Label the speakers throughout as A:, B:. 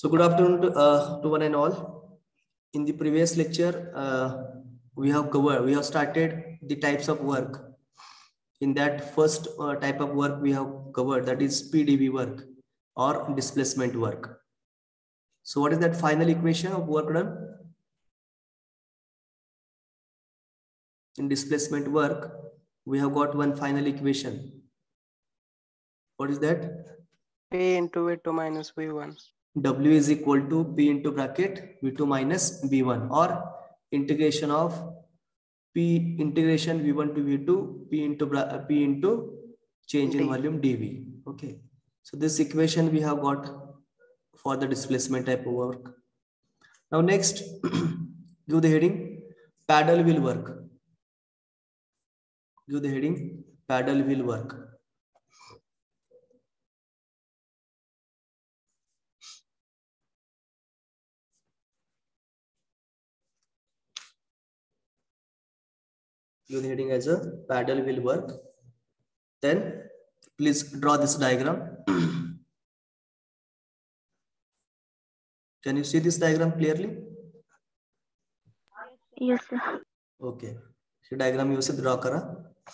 A: So good afternoon to one and all. In the previous lecture, we have started the types of work. In that first type of work we have covered, that is PDB work or displacement work. So what is that final equation of work done? In displacement work, we have got one final equation. What is that?
B: P into V2 minus V1.
A: W is equal to P into bracket V2 minus V1, or integration of P integration V1 to V2 P into change in volume dV. Okay. So this equation we have got for the displacement type of work. Now next, give the heading paddle wheel work. Give the heading paddle wheel work. Give the heading as a paddle wheel work. Then please draw this diagram. Can you see this diagram clearly?
C: Yes, sir.
A: Okay. So diagram you से draw करा.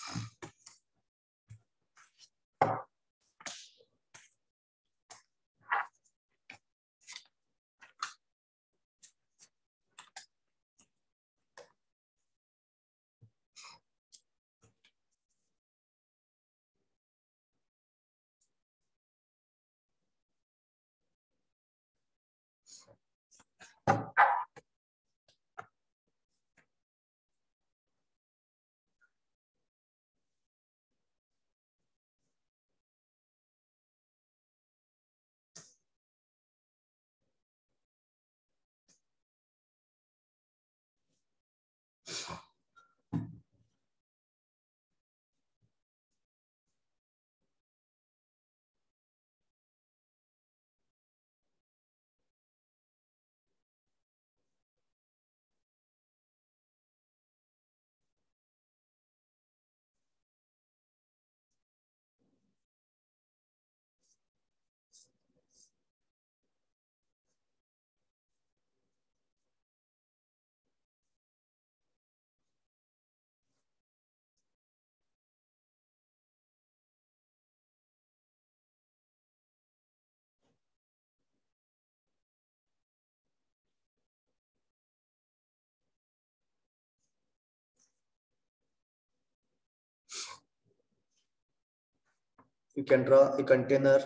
A: You can draw a container.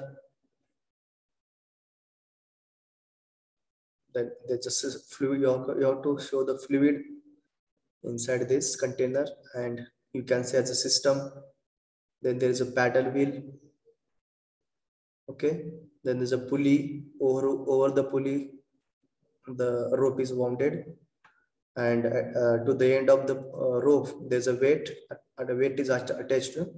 A: Then there's just a fluid. You have to show the fluid inside this container, and you can say as a system. Then there is a paddle wheel. Okay. Then there's a pulley. Over the pulley, the rope is wounded, and to the end of the rope, there's a weight. And the weight is attached to.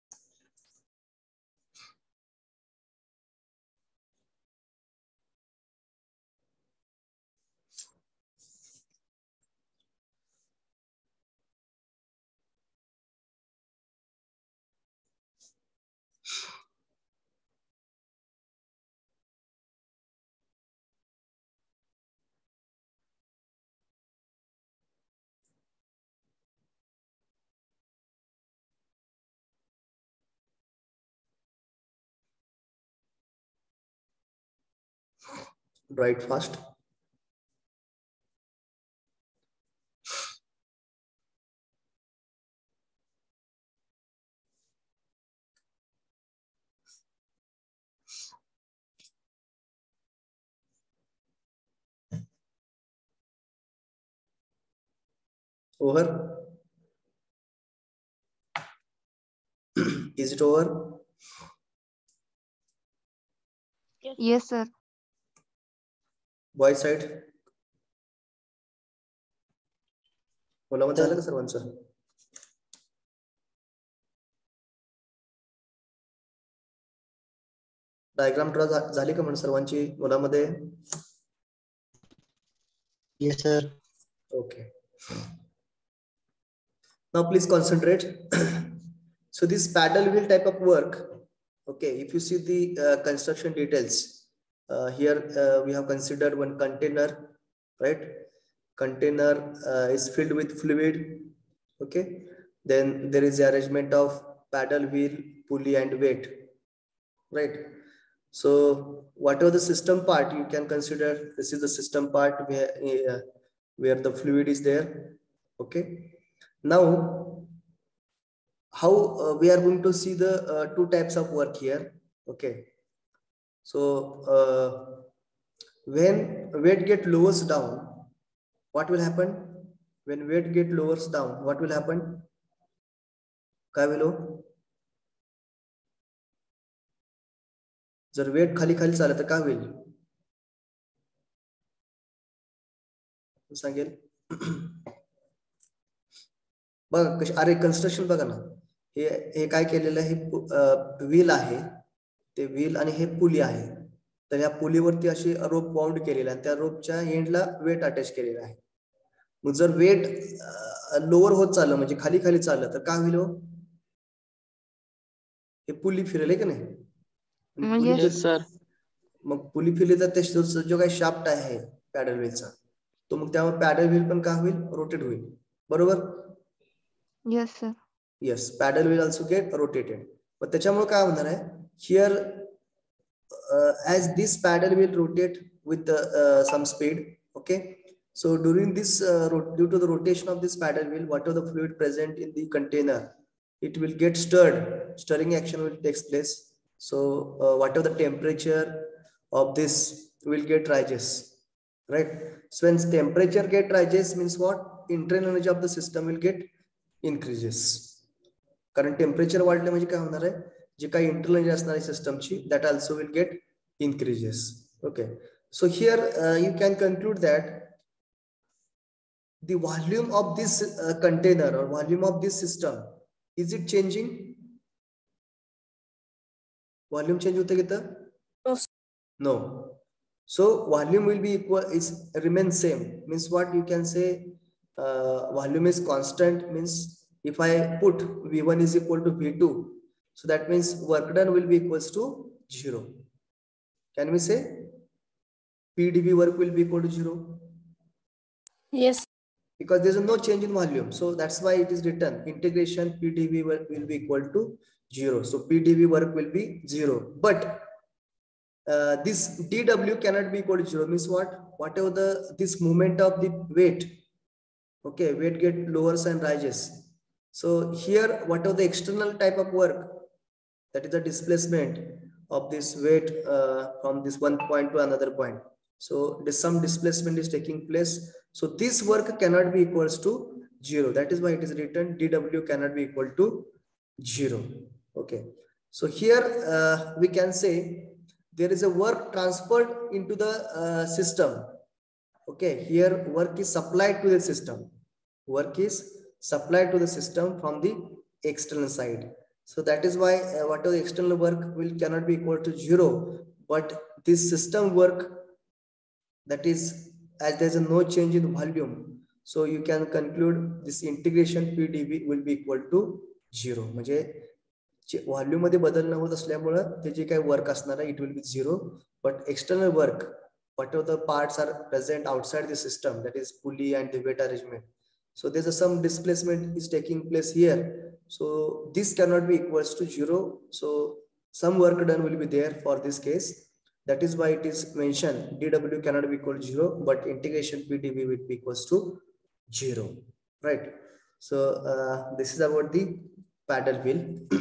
A: Right fast. Over. Is it over?
C: Yes, sir.
A: Boy side. बोला मग झालं का सर्वांचं? Diagram draw झाली का म्हणून सर्वांची मुलामध्ये?
D: Yes, sir.
A: Okay. Now please concentrate. So this paddle wheel type of work. Okay, if you see the construction details, Here we have considered one container, right? Container is filled with fluid. Okay, then there is the arrangement of paddle, wheel, pulley and weight, right? So whatever the system part, you can consider this is the system part where the fluid is there. Okay, now how we are going to see the two types of work here. Okay, so when weight get lowers down, what will happen? When weight get lowers down, what will happen? काय will हो? जर wait खाली खाली चाललं तर काय होईल? सांगेल. बघा कशी, अरे कन्स्ट्रक्शन बघा ना, हे काय केलेलं आहे, व्हील आहे, ते व्हील आणि हे पुली आहे. तर या पुलीवरती अशी रोप बाउंड केलेला आहे, त्या रोपच्या एंडला वेट अटॅच केलेला आहे. मग जर वेट लोअर होत चाललं, म्हणजे खाली खाली चाललं, तर काय होईल? हे पुली फिरेल आहे की नाही?
B: Yes, sir.
A: मग पुली फिरली तर जो काही शाफ्ट आहे पॅडल व्हीलचा, तो मग त्यामुळे पॅडल व्हील पण काय होईल? रोटेट होईल. बरोबर?
C: Yes, sir.
A: Yes, paddle wheel also get rotated. पण त्याच्यामुळे काय होणार आहे, here as this paddle will rotate with some speed. Okay, so during this due to the rotation of this paddle wheel, whatever the fluid present in the container, it will get stirred. Stirring action will take place. So whatever the temperature of this will get rises, right? So when temperature get rises means what? Internal energy of the system will get increases. कारण temperature वाढले म्हणजे काय होणार आहे, जे काही internal energy असणार आहे सिस्टमची, that also will get increases. Okay, so here you can conclude that the volume of this container or volume of this system, is it changing? Volume change होते किती? No. So volume will be equal, is remain same. Means what you can say, volume is constant. Means if I put V1 is equal to V2, so that means work done will be equals to 0. Can we say PdV work will be equal to 0?
D: Yes.
A: Because there is no change in volume. So that's why it is written integration PdV work will be equal to 0. So PdV work will be 0. But this dW cannot be equal to 0. Means what? Whatever this movement of the weight, okay, weight get lowers and rises. So here whatever the external type of work, that is the displacement of this weight from this one point to another point. So some displacement is taking place. So this work cannot be equals to 0. That is why it is written dW cannot be equal to 0. Okay. So here we can say there is a work transferred into the system. Okay. Here work is supplied to the system. Work is supplied to the system from the external side. So that is why whatever the external work will cannot be equal to 0, but this system work, that is, as there is no change in volume, so you can conclude this integration PdV will be equal to 0. म्हणजे volume मध्ये बदल न होत असल्यामुळे ते जे काही work असणार आहे, it will be 0, but external work, whatever the parts are present outside the system, that is pulley and the weight arrangement, so there's some displacement is taking place here. So this cannot be equals to 0. So some work done will be there for this case. That is why it is mentioned dW cannot be equal to 0, but integration PdV will be equals to 0. Right. So this is about the paddle wheel.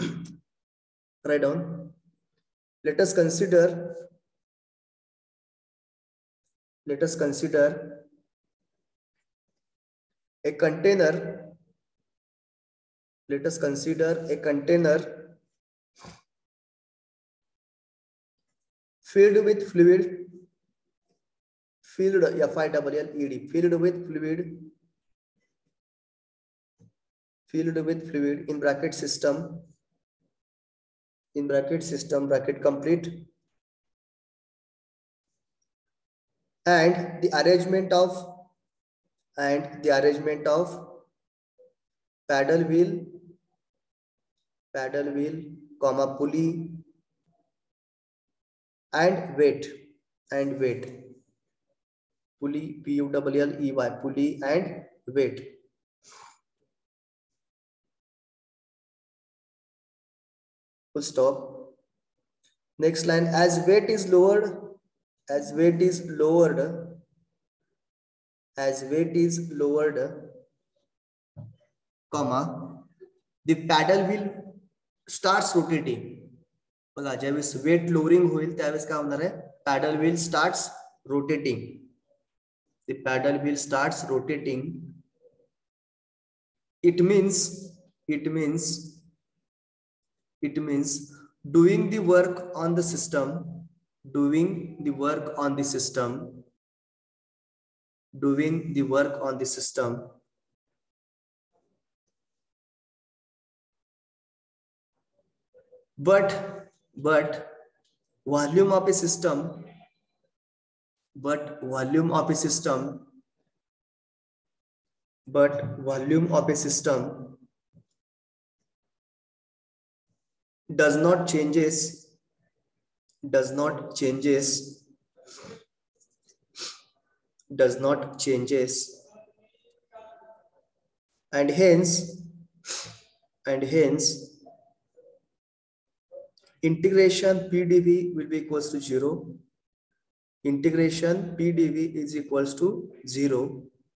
A: Write down. Let us consider a container. Let us consider a container filled with fluid, filled F-I-L-L-E-D, filled with fluid in bracket system, bracket complete, and the arrangement of paddle wheel, comma pulley and weight. and weight. Pulley, P-U-L-L-E-Y, pulley and weight. Full stop. Next line, as weight is lowered, comma, the paddle wheel starts rotating. बघा ज्यावेळेस wait lowering होईल त्यावेळेस काय होणार आहे, paddle wheel starts rotating. The paddle wheel starts rotating. It means doing the work on the system, but volume of a system does not changes and hence integration PdV will be equals to 0. Integration PdV is equals to 0.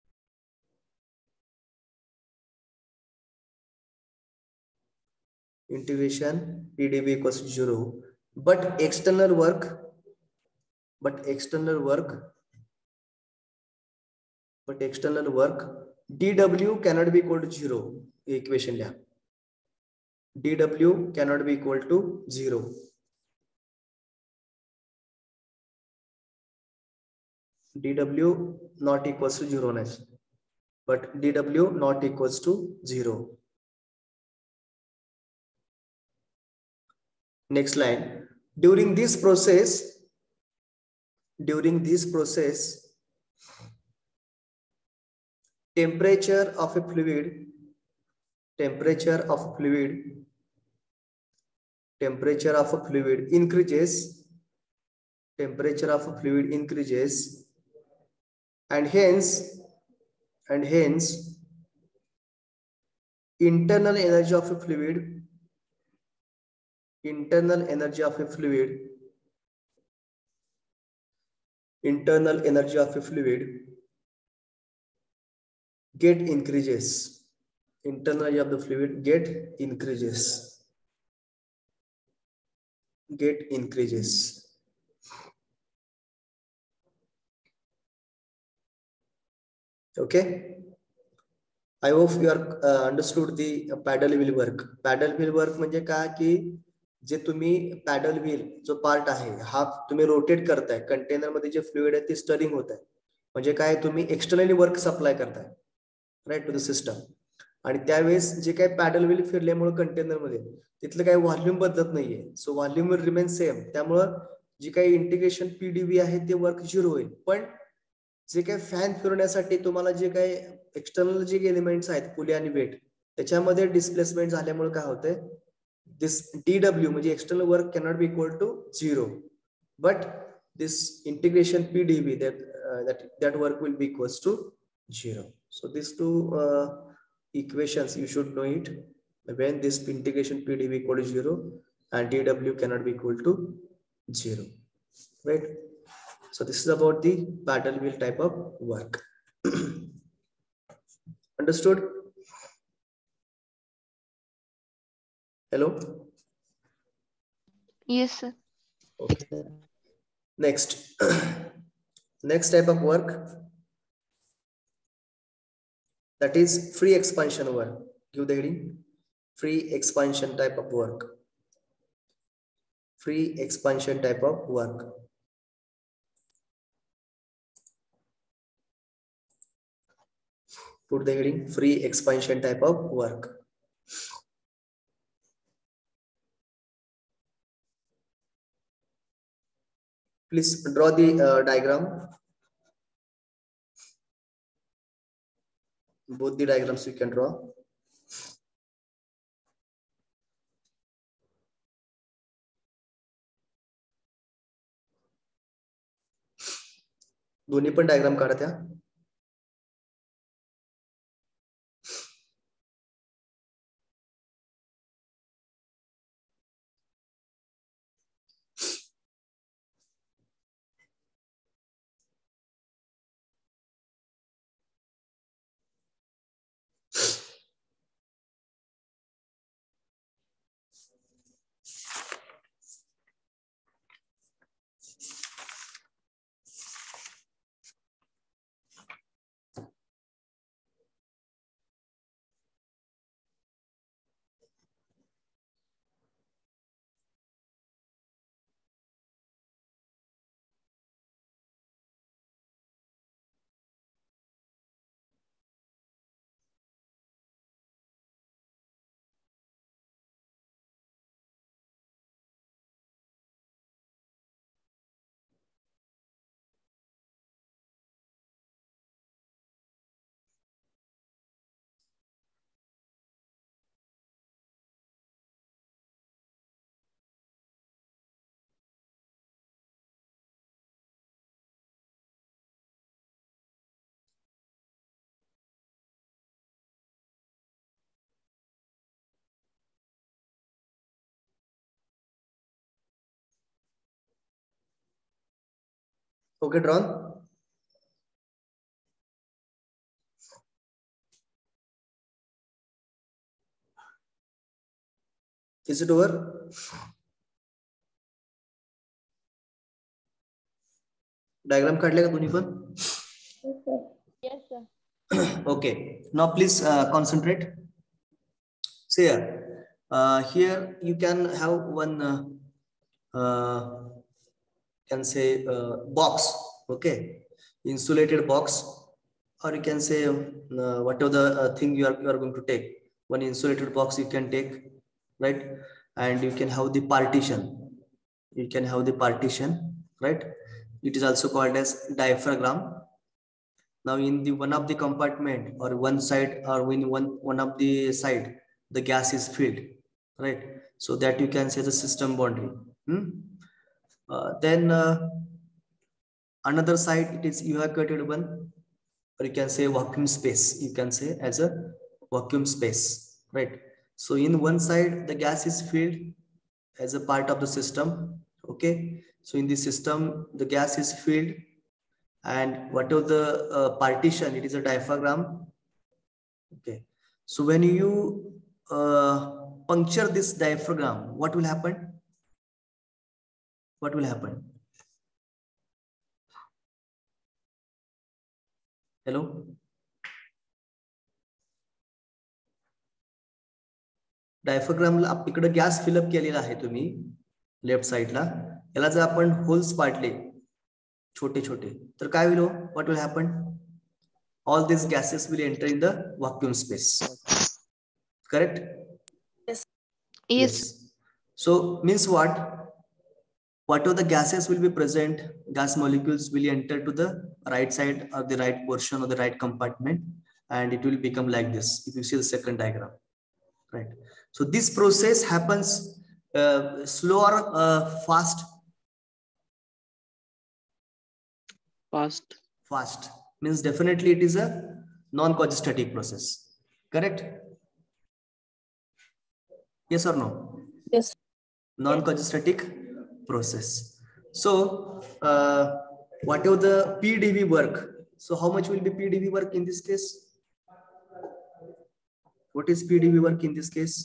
A: Integration PdV equals to 0. But external work dW cannot be equal to 0. Equation लिहा. dW cannot be equal to 0. dW not equals to 0, but dW not equals to 0. Next line, during this process, temperature of a fluid increases, and hence internal energy of a fluid get increases. Internal energy of the fluid get increases. Okay, I hope you are understood the paddle wheel work. Paddle wheel work म्हणजे काय की जे तुम्ही paddle wheel जो part आहे हा तुम्ही rotate करताय, container मध्ये जे फ्लुइड आहे ते स्टरिंग होत आहे, म्हणजे काय तुम्ही एक्सटर्नली वर्क सप्लाय करताय राईट टू द सिस्टम. आणि त्यावेळेस जे काही पॅडल व्हील फिरल्यामुळे कंटेनर मध्ये तिथलं काही व्हॉल्यूम बदलत नाहीये, so volume will remain same. त्यामुळं जी काही इंटिग्रेशन PdV आहे ते वर्क 0 होईल. पण जे काही फॅन फिरवण्यासाठी तुम्हाला जे काही एक्सटर्नल जे एलिमेंट्स आहेत पुली आणि वेट त्याच्यामध्ये डिस्प्लेसमेंट झाल्यामुळे काय होतंय, this dW म्हणजे external work cannot be equal to 0, but this integration PdV that work will be equals to 0. So these two equations you should know it when this integration PdV equal to 0 and dW cannot be equal to 0, right? So this is about the paddle wheel type of work. Understood? Hello?
C: Yes, sir.
A: Okay. Next type of work, that is free expansion work. Give the heading, free expansion type of work. Put the heading, free expansion type of work. Please draw the diagram. Both the diagrams you can draw. दोन्ही पण diagram काढा त्या. Okay, drawn. Is it over? Diagram काढले का दोन्ही पण?
D: Yes, sir.
A: Okay, now please concentrate. See here you can have one can say box, okay, insulated box, or you can say whatever the thing you are going to take. One insulated box you can take, right? And you can have the partition. You can have the partition, right? It is also called as diaphragm. Now in the one of the compartment or one side, or in one of the side, the gas is filled, right? So that you can say the system boundary. Then another side, it is evacuated one, or you can say vacuum space. You can say as a vacuum space, right? So in one side, the gas is filled as a part of the system. Okay, so in the system, the gas is filled, and whatever the partition, it is a diaphragm. Okay, so when you puncture this diaphragm, what will happen? What will happen? Hello? डायफ्राग्रामला इकडे gas fill up केलेला आहे तुम्ही left साइडला. याला जर आपण holes पाडले छोटे छोटे तर काय होईल? What will happen? All this gases will enter in the vacuum space. Correct?
C: Yes.
A: So means what? Whatever the gases will be present, gas molecules will enter to the right side or the right portion of the right compartment, and it will become like this. If you see the second diagram, right? So this process happens slow or fast?
B: Fast.
A: Fast means definitely it is a non-causative process. Correct? Yes or no?
D: Yes.
A: Non-causative process. So whatever the PDV work, so how much will be PDV work in this case? What is PDV work in this case?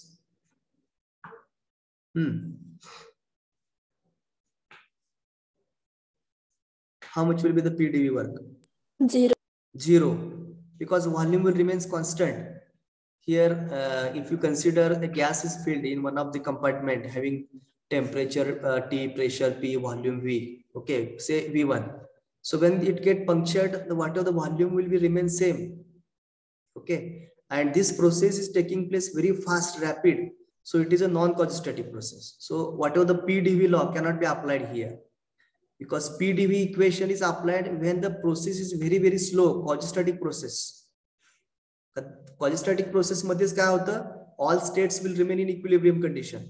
A: How much will be the PDV work?
D: 0.
A: 0, because volume will remains constant. Here if you consider the gas is filled in one of the compartment having temperature T, pressure P, volume V, okay, say V1. So when it get punctured, the whatever the volume will be remain same, okay, and this process is taking place very fast, rapid. So it is a non-causative process. So whatever the PDV law cannot be applied here, because PDV equation is applied when the process is very slow, causative process. Causative process मध्येच काय होतं? All states will remain in equilibrium condition.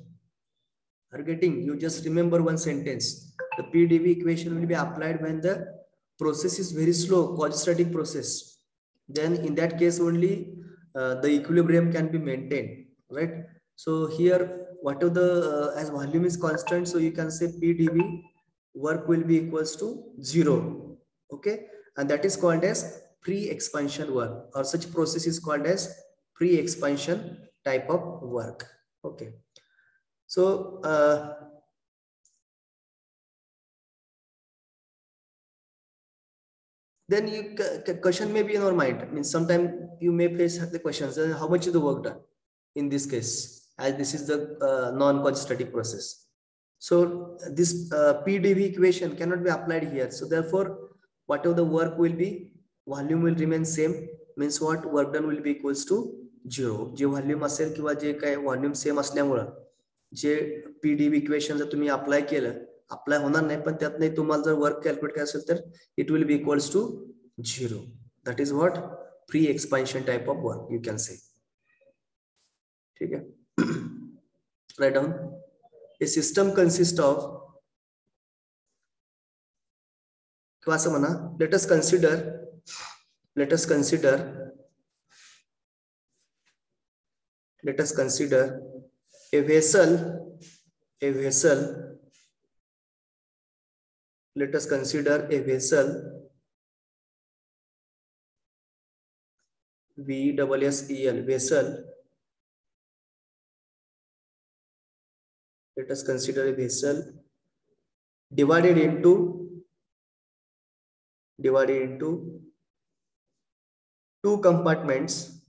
A: Are getting? You just remember one sentence. The PDV equation will be applied when the process is very slow, quadratic process, then in that case only the equilibrium can be maintained, right? So here, whatever the as volume is constant, so you can say P dV work will be equals to 0. Okay, and that is called as pre-expansion work, or such process is called as pre-expansion type of work. Okay, so then you question may be in your mind. I mean, sometimes you may face the questions: how much is the work done in this case, as this is the non-quadratic process. So this PdV equation cannot be applied here. So therefore, whatever the work will be, volume will remain same. Means what? Work done will be equals to 0. जे volume असेल किंवा जे काय volume same असल्यामुळं जे PdV equation जर तुम्ही apply केलं, apply होणार नाही, पण त्यात नाही तुम्हाला जर वर्क कॅल्क्युलेट करायचं असेल तर it will be equals to 0. That is what pre-expansion type of work you can say. ठीक है? Write down. A system consists of, let us consider a vessel. Let us consider a vessel VSSEL vessel. Let us consider a vessel divided into two compartments,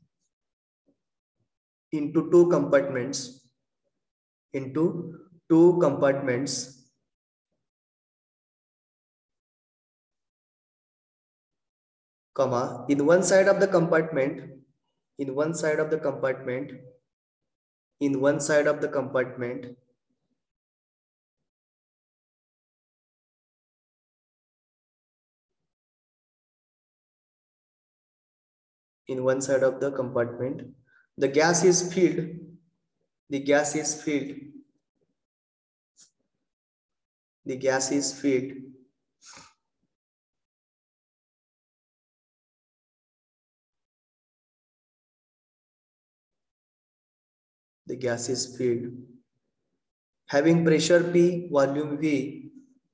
A: comma, in one side of the compartment the gas is filled. Having pressure P, volume V,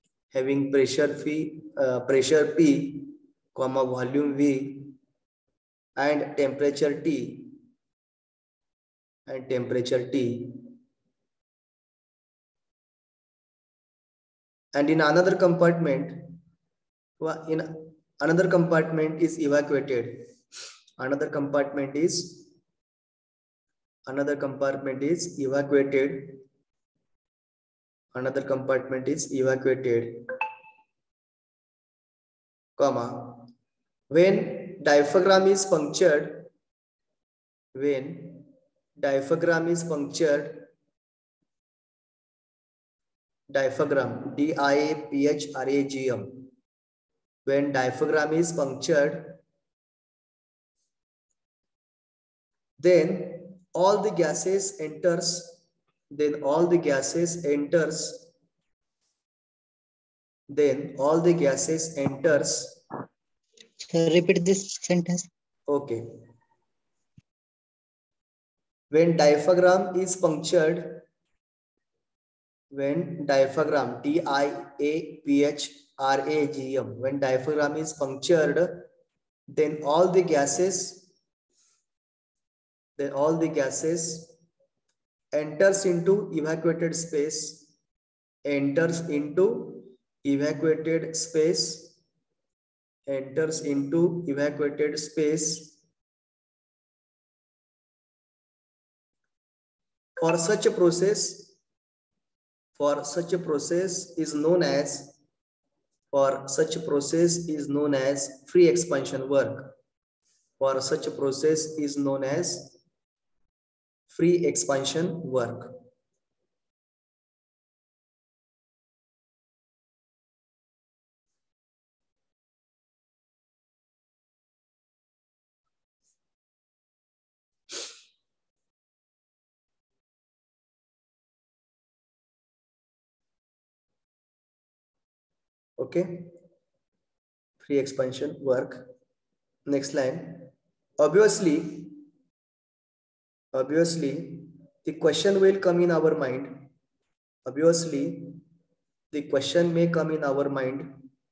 A: pressure P, comma, volume V, and temperature T, and in another compartment is evacuated. Another compartment is evacuated, comma, when diaphragm is punctured, diaphragm, DIAPHRAGM, when diaphragm is punctured, then all the gases enters.
B: Repeat this sentence.
A: Okay. When diaphragm is punctured, DIAPHRAGM, when diaphragm is punctured, then all the gases enters into evacuated space, For such a process is known as free expansion work. Okay, free expansion work. Next line. Obviously, the question will come in our mind. Obviously, the question may come in our mind.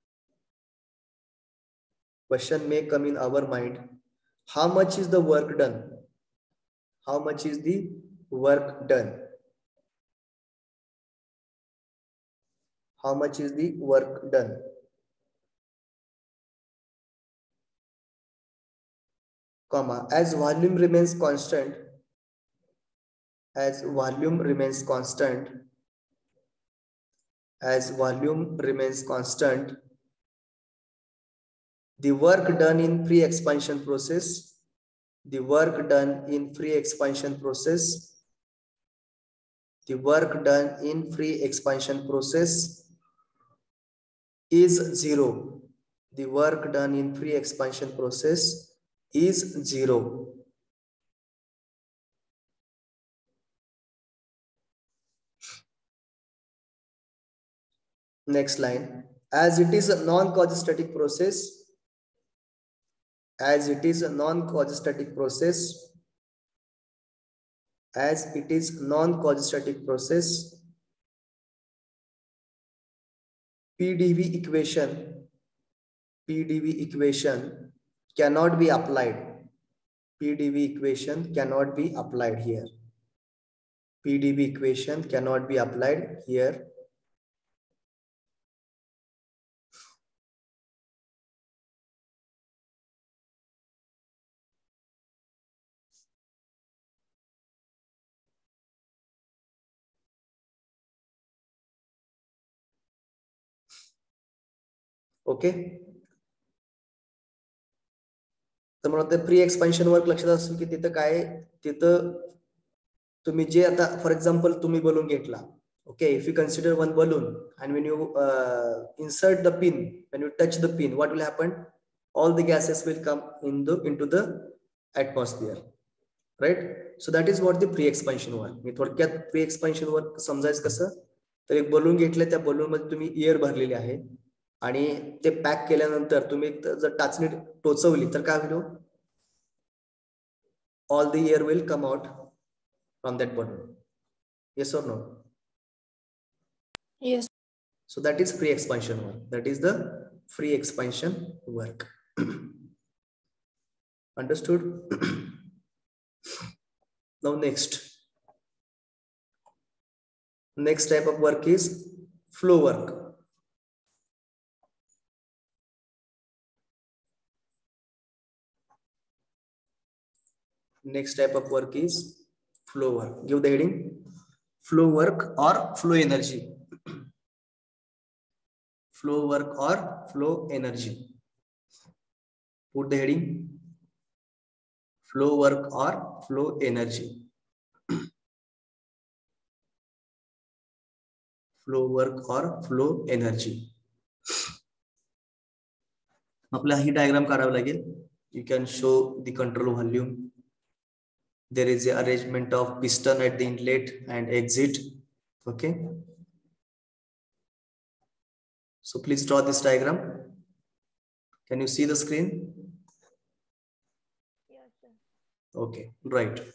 A: Question may come in our mind. How much is the work done? How much is the work done? How much is the work done? Comma, as volume remains constant, as volume remains constant, as volume remains constant, the work done in free expansion process, the work done in free expansion process, the work done in free expansion process is 0. The work done in free expansion process is 0. Next line. As it is a non-causastatic process, as it is a non-causastatic process, as it is non-causastatic process, PDV equation cannot be applied. PDV equation cannot be applied here. PDV equation cannot be applied here. Okay, तर मला ते pre expansion work लक्षात असेल की तिथं काय, तिथं तुम्ही जे आता फॉर एक्झाम्पल तुम्ही बलून घेतला. Okay, if you consider one balloon and when you insert the pin, when you touch the pin, what will happen? All the gases will come into the atmosphere, right? So that is what the pre expansion work. मी थोडक्यात pre expansion work समजायचं कसं, तर एक balloon घेतलं, त्या balloon मध्ये तुम्ही एअर भरलेली आहे आणि ते पॅक केल्यानंतर तुम्ही जर टाचणी टोचवली तर काय होईल? All the air will come out from that balloon. Yes or no?
D: Yes.
A: So that is free expansion work. That is the free expansion work. Understood? Now next type of work is flow work. Next type of work is flow work. Give the heading: flow work or flow energy. Flow work or flow energy. Put the heading: flow work or flow energy. Flow work or flow energy. आपल्याला ही diagram काढावी लागेल. You can show the control volume. There is a arrangement of piston at the inlet and exit. Okay. So please draw this diagram. Can you see the screen?
C: Yes, sir.
A: Okay, right.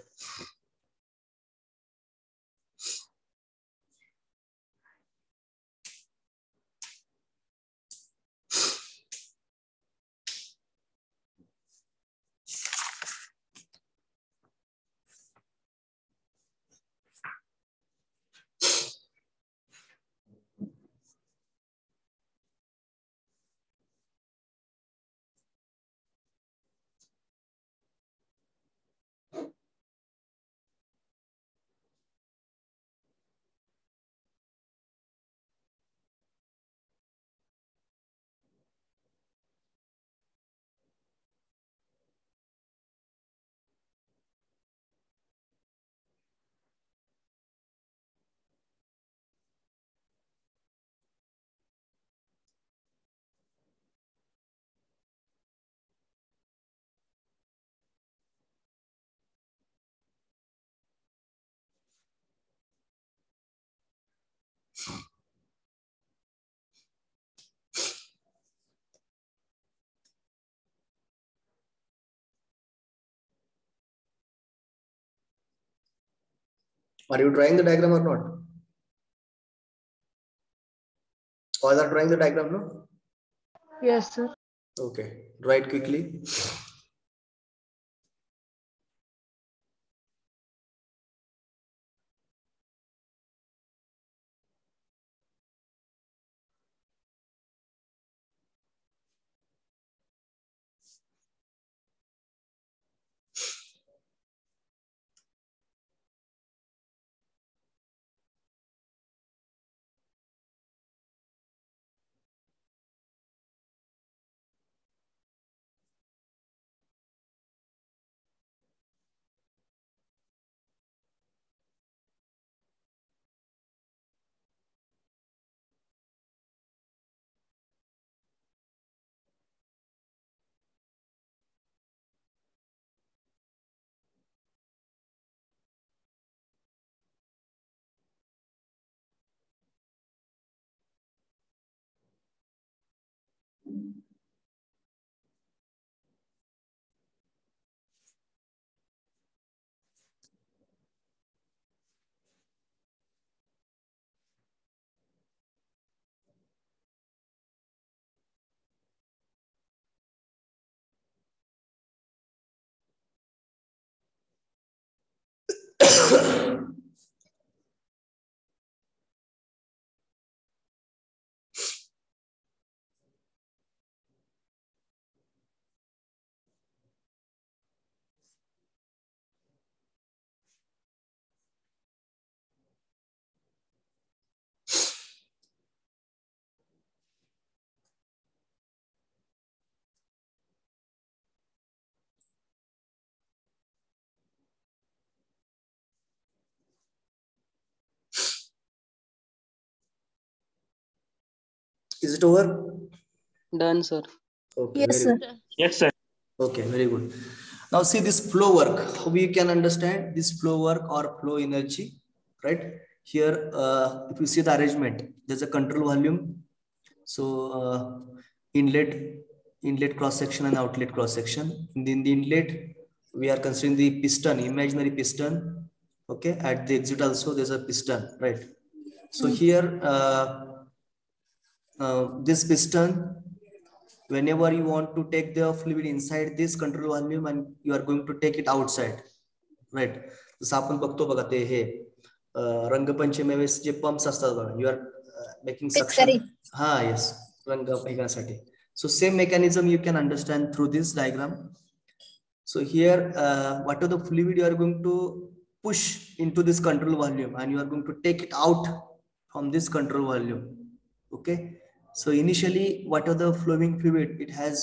A: Are you drawing the diagram or not? All are drawing the diagram, no?
C: Yes, sir.
A: Okay, draw it quickly. Is it over?
B: Done, sir.
A: Okay,
D: Yes,
A: very
D: sir.
A: good.
E: Yes, sir.
A: Okay, very good. Now see this flow work. How we can understand this flow work or flow energy, right? Here, if you see the arrangement, there's a control volume. So inlet cross section and outlet cross section. In the inlet, we are considering the piston, imaginary piston. Okay, at the exit also there's a piston, right? So here, this piston, whenever you want to take the fluid inside this control volume and you are going to take it outside, right? जसं आपण बघतो बघा ते हे रंगपंचमी वेळेस जे pumps असतात बघा, you are making suction. हा, yes, रंग भेगण्यासाठी. So same mechanism you can understand through this diagram. So here, what are the fluid you are going to push into this control volume and you are going to take it out from this control volume. Okay, so initially what are the flowing fluid? It has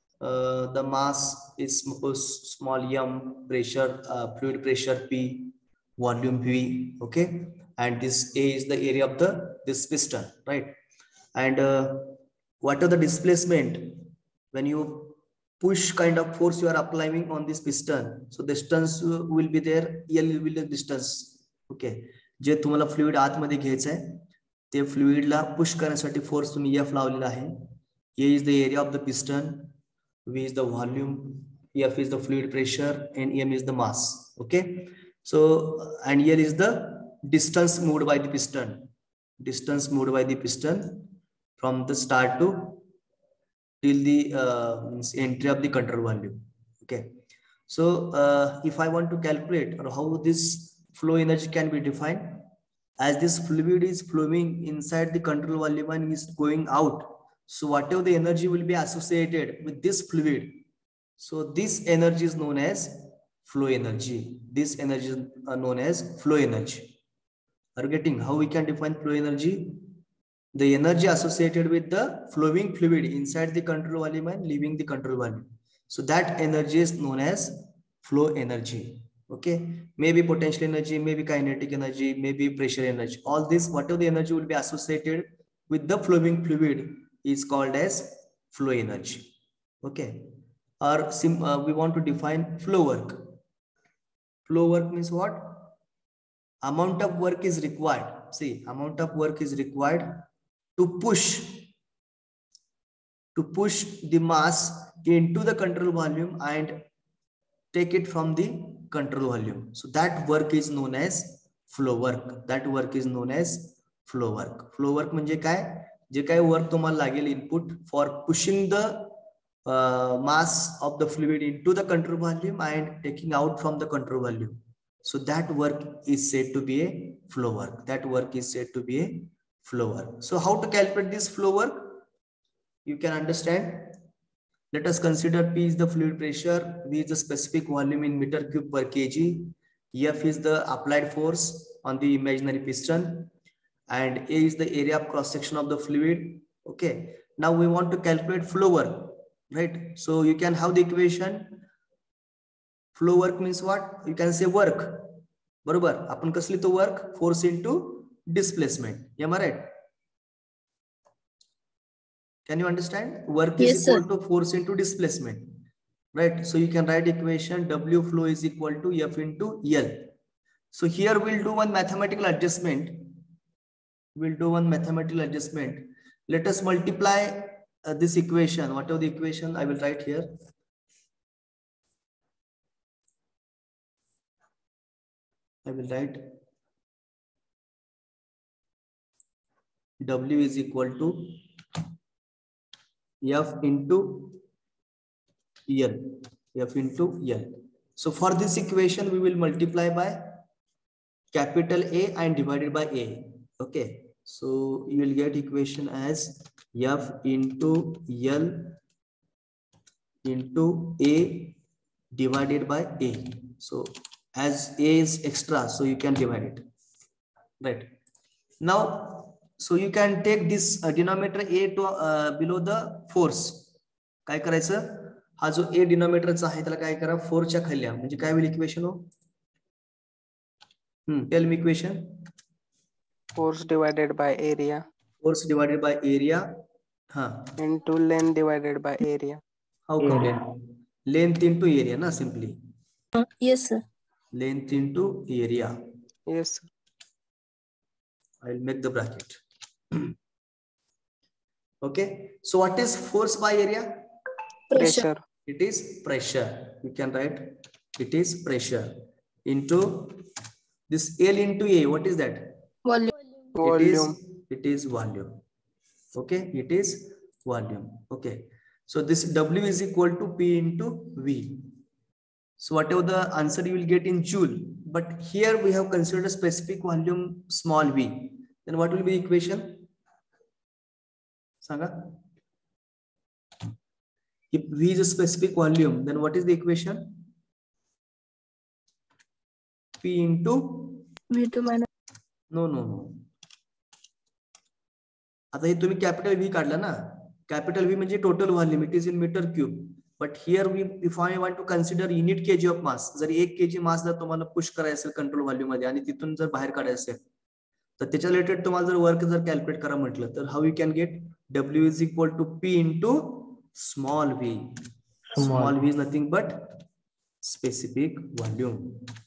A: the mass is small m, pressure, fluid pressure P, volume V. Okay, and this A is the area of this piston, right? And what are the displacement? When you push kind of force you are applying on this piston, so distance will be there, L will be the distance. Okay, जे तुम्हाला fluid आतमध्ये घ्यायचं आहे ते फ्लुइडला push करण्यासाठी force तुम्ही F लावलेला आहे. A is the area of the piston, V is the volume, F is the fluid pressure, and M is the mass. Okay, so and here is the distance moved by the piston, distance moved by the piston from the start to till the entry of the control volume. Okay, so if I want to calculate or how this flow energy can be defined, as this fluid is flowing inside the control volume and is going out, so whatever the energy will be associated with this fluid, so this energy is known as flow energy. This energy is known as flow energy. Are you getting how we can define flow energy? The energy associated with the flowing fluid inside the control volume and leaving the control volume, so that energy is known as flow energy. Okay, maybe potential energy, maybe kinetic energy, maybe pressure energy. All this, whatever the energy will be associated with the flowing fluid is called as flow energy. Okay, or we want to define flow work. Flow work means what? Amount of work is required. See, amount of work is required to push the mass into the control volume and take it from the control volume. So that work is known as flow work. That work is known as flow work. Flow work म्हणजे काय, जे काय work तुम्हाला लागेल input for pushing the mass of the fluid into the control volume and taking out from the control volume. So that work is said to be a flow work. That work is said to be a flow work. So how to calculate this flow work? You can understand. Let us consider P is the fluid pressure, V is the specific volume in meter cube per kg, F is the applied force on the imaginary piston, and A is the area of cross section of the fluid. Okay, now we want to calculate flow work, right? So you can have the equation. Flow work means what? You can say work. बरोबर, आपण कसं लिहितो work? Force into displacement. Am I right? Can you understand? Work is equal to force into displacement, right? So you can write equation W flow is equal to F into L. So here we'll do one mathematical adjustment. Let us multiply this equation. Whatever the equation I will write here. I will write W is equal to F into L. F into L. So for this equation, we will multiply by capital A and divided by A. Okay. So you will get equation as F into L into A divided by A. So as A is extra, so you can divide it. Right. Now, so you can take this denominator A to below the force. काय करायचं, हा जो A डिनोमिनेटरचा आहे त्याला काय करा, 4 च्या खाली, म्हणजे काय होईल इक्वेशन हो? Tell me equation.
B: Force divided by area.
A: Force divided by area.
B: Into length divided by area.
A: How come? Length into area, na, simply.
D: Yes, sir.
A: Length into area.
B: Yes, sir.
A: I will make the bracket. Okay. So what is force by area?
B: Pressure.
A: It is pressure. You can write it is pressure into this L into A. What is that?
B: Volume.
A: It is volume. Okay. It is volume. Okay. So this W is equal to P into V. So whatever the answer you will get in joule, but here we have considered a specific volume small v. Then what will be the equation? Sanga? If V is a specific volume, then what is the equation? P into
D: V2 minus.
A: No. आता हे तुम्ही capital V काढला ना, capital V म्हणजे total volume, it is in meter cube. But here if I want to consider unit kg of mass, जर 1 kg मास जर तुम्हाला push करायचं असेल कंट्रोल व्हॉल्यूम मध्ये आणि तिथून जर बाहेर काढायचं असेल तर त्याच्या रिलेटेड तुम्हाला जर वर्क जर कॅल्क्युलेट करा म्हटलं तर how you can get W is equal to P into small v. Small v is nothing but specific volume.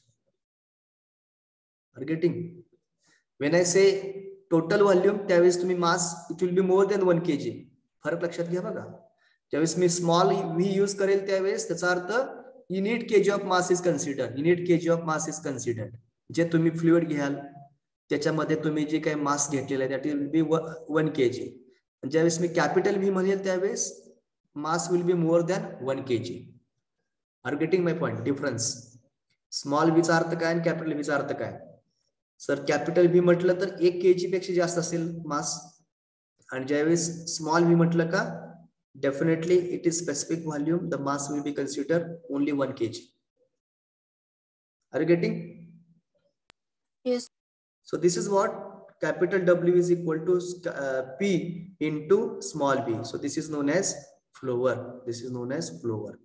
A: Are getting? When I say total volume, त्यावेळेस तुम्ही मास it will be more than 1 kg. फरक लक्षात घ्या बघा. ज्यावेळेस मी small V use करेल त्यावेळेस त्याचा अर्थ unit kg of mass is considered. Unit kg of mass is considered. जे तुम्ही फ्लुइड घ्याल त्याच्यामध्ये तुम्ही जे काही मास घेतलेला आहे दॅट विल बी 1 kg. ज्यावेळेस मी कॅपिटल व्ही म्हणेल त्यावेळेस mass will be more than 1 kg. Are getting my point? Difference. Small व्हीचा अर्थ काय आणि कॅपिटल व्हीचा अर्थ काय? सर कॅपिटल व्ही म्हटलं तर 1 kg पेक्षा जास्त असेल मास, आणि ज्यावेळेस स्मॉल व्ही म्हटलं का definitely it is specific volume, the mass will be considered only 1 kg. Are you getting?
D: Yes.
A: So this is what capital W is equal to P into small v. So this is known as flow work. This is known as flow work.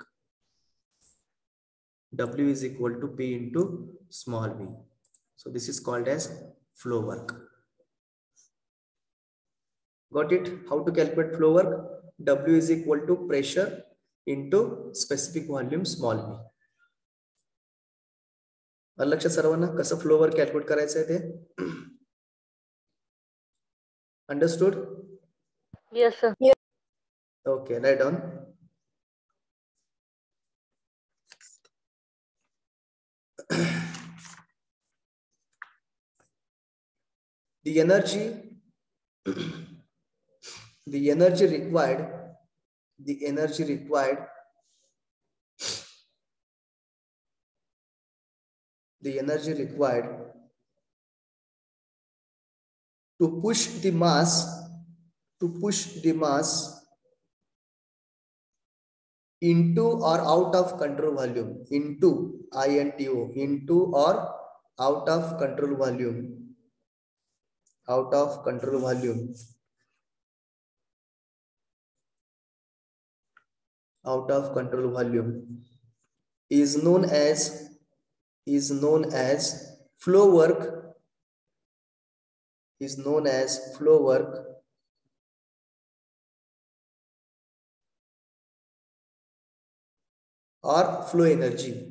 A: W is equal to P into small v. So this is called as flow work. Got it? How to calculate flow work? W is equal to pressure into specific volume small v. लक्षात सर्वांना कसं flow work calculate करायचं आहे ते? Understood?
C: Yes, sir.
A: Okay, write down. the energy the energy required to push the mass into or out of control volume, into into or out of control volume, is known as flow work, or flow energy,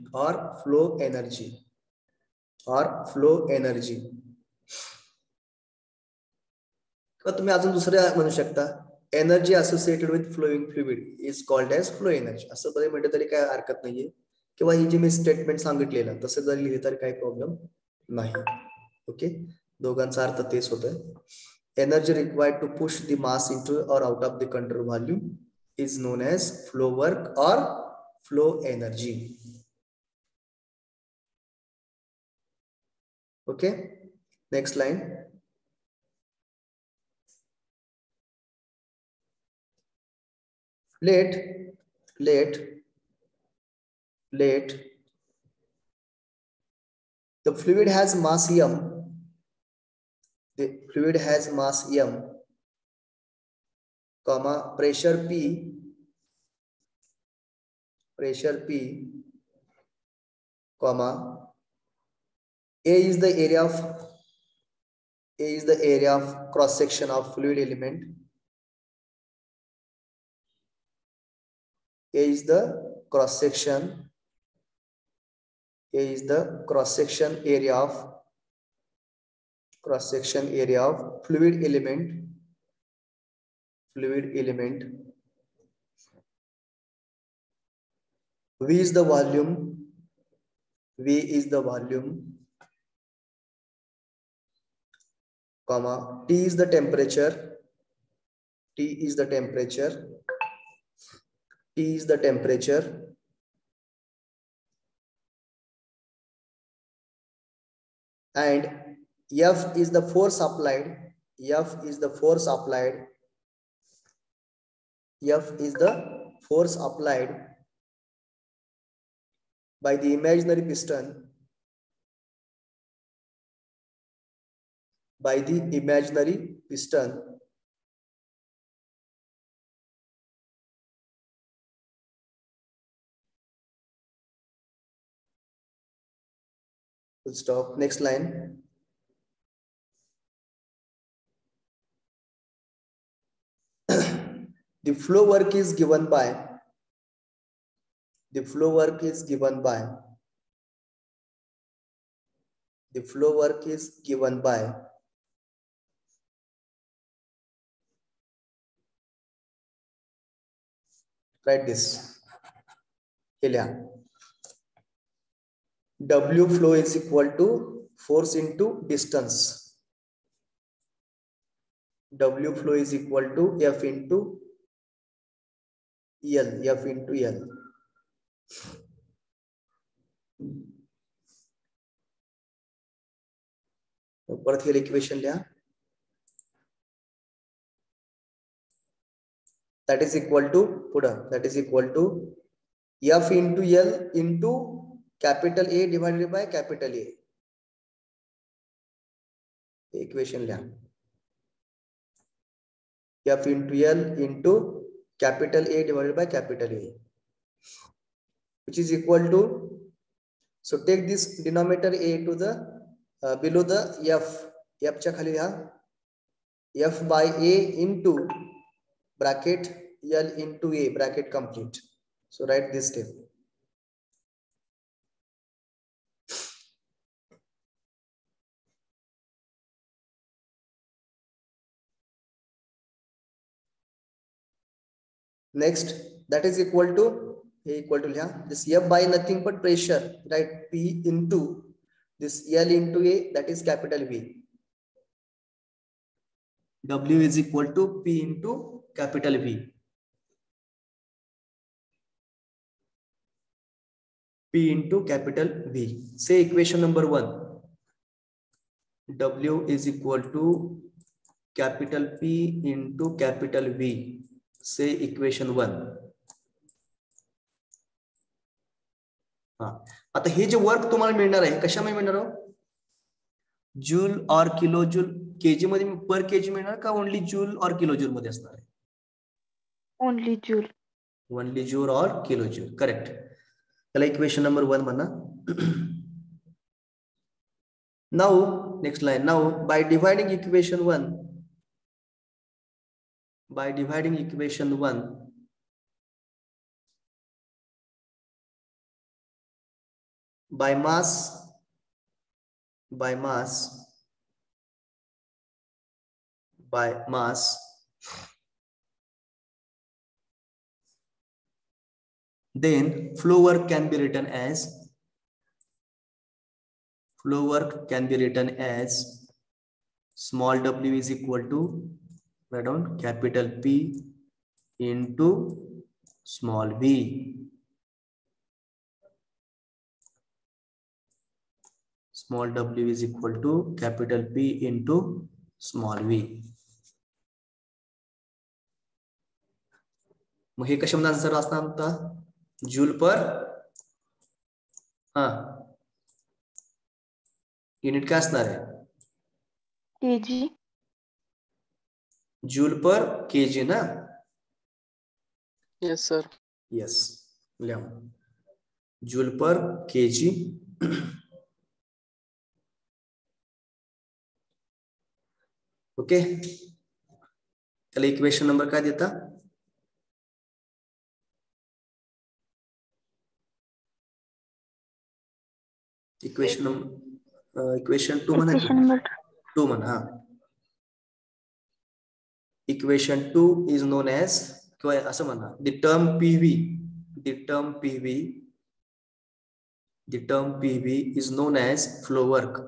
A: किंवा तुम्ही अजून दुसऱ्या म्हणू शकता, energy associated with flowing fluid is called as flow energy. असं जरी म्हटलं तरी काय हरकत नाहीये, किंवा ही जी मी स्टेटमेंट सांगितलेलं तसं जरी लिहिलं तरी काही प्रॉब्लेम नाही. ओके, दोघांचा अर्थ तेच होतोय. Energy required to push the mass into or out of the control volume is known as flow work or flow energy. Okay, next line. Let the fluid has mass m. The fluid has mass m, comma pressure P, comma A is the area of cross section of fluid element. A is the cross section area of fluid element. V is the volume, comma T is the temperature, and F is the force applied, by the imaginary piston, Full stop. Next line. The flow work is given by write this. W flow is equal to force into distance. W flow is equal to F into L. परत हे equation लिहा. that is equal to F into L into capital A divided by capital A. Equation लिहा. F into L into capital A divided by capital A, which is equal to, so take this denominator A to the below the F च्या खाली लिहा. F by A into bracket L into A bracket complete. So write this step. Next, that is equal to this F by nothing but pressure, right? P into this L into A, that is capital V. W is equal to P into capital V. P into capital V. Say equation number 1. W is equal to capital P into capital V. Say equation 1. आता हे जे work तुम्हाला मिळणार आहे कशामध्ये मिळणार आहे? Joule or kilo joule KG मध्ये पर kg मिळणार का only joule or kilojoule मध्ये असणार आहे?
C: Only joule.
A: Only joule or kilojoule. Correct. त्याला इक्वेशन नंबर 1 म्हणा. Now next line. Now by dividing equation 1 by mass then flow work can be written as small w is equal to, write down, capital P into small v. Small w is equal to capital P into small v. मग हे कशामध्ये answer असणार होता? Joule per unit काय असणार आहे?
C: Kg.
A: Joule per kg ना?
B: Yes, sir.
A: Yes. Joule per kg. Okay. त्याला equation number काय देता? इक्वेशन 2 म्हणा.
C: Equation number
A: 2 म्हणा. इक्वेशन 2 is known as, किंवा असं म्हणा, the term PV is known as flow work.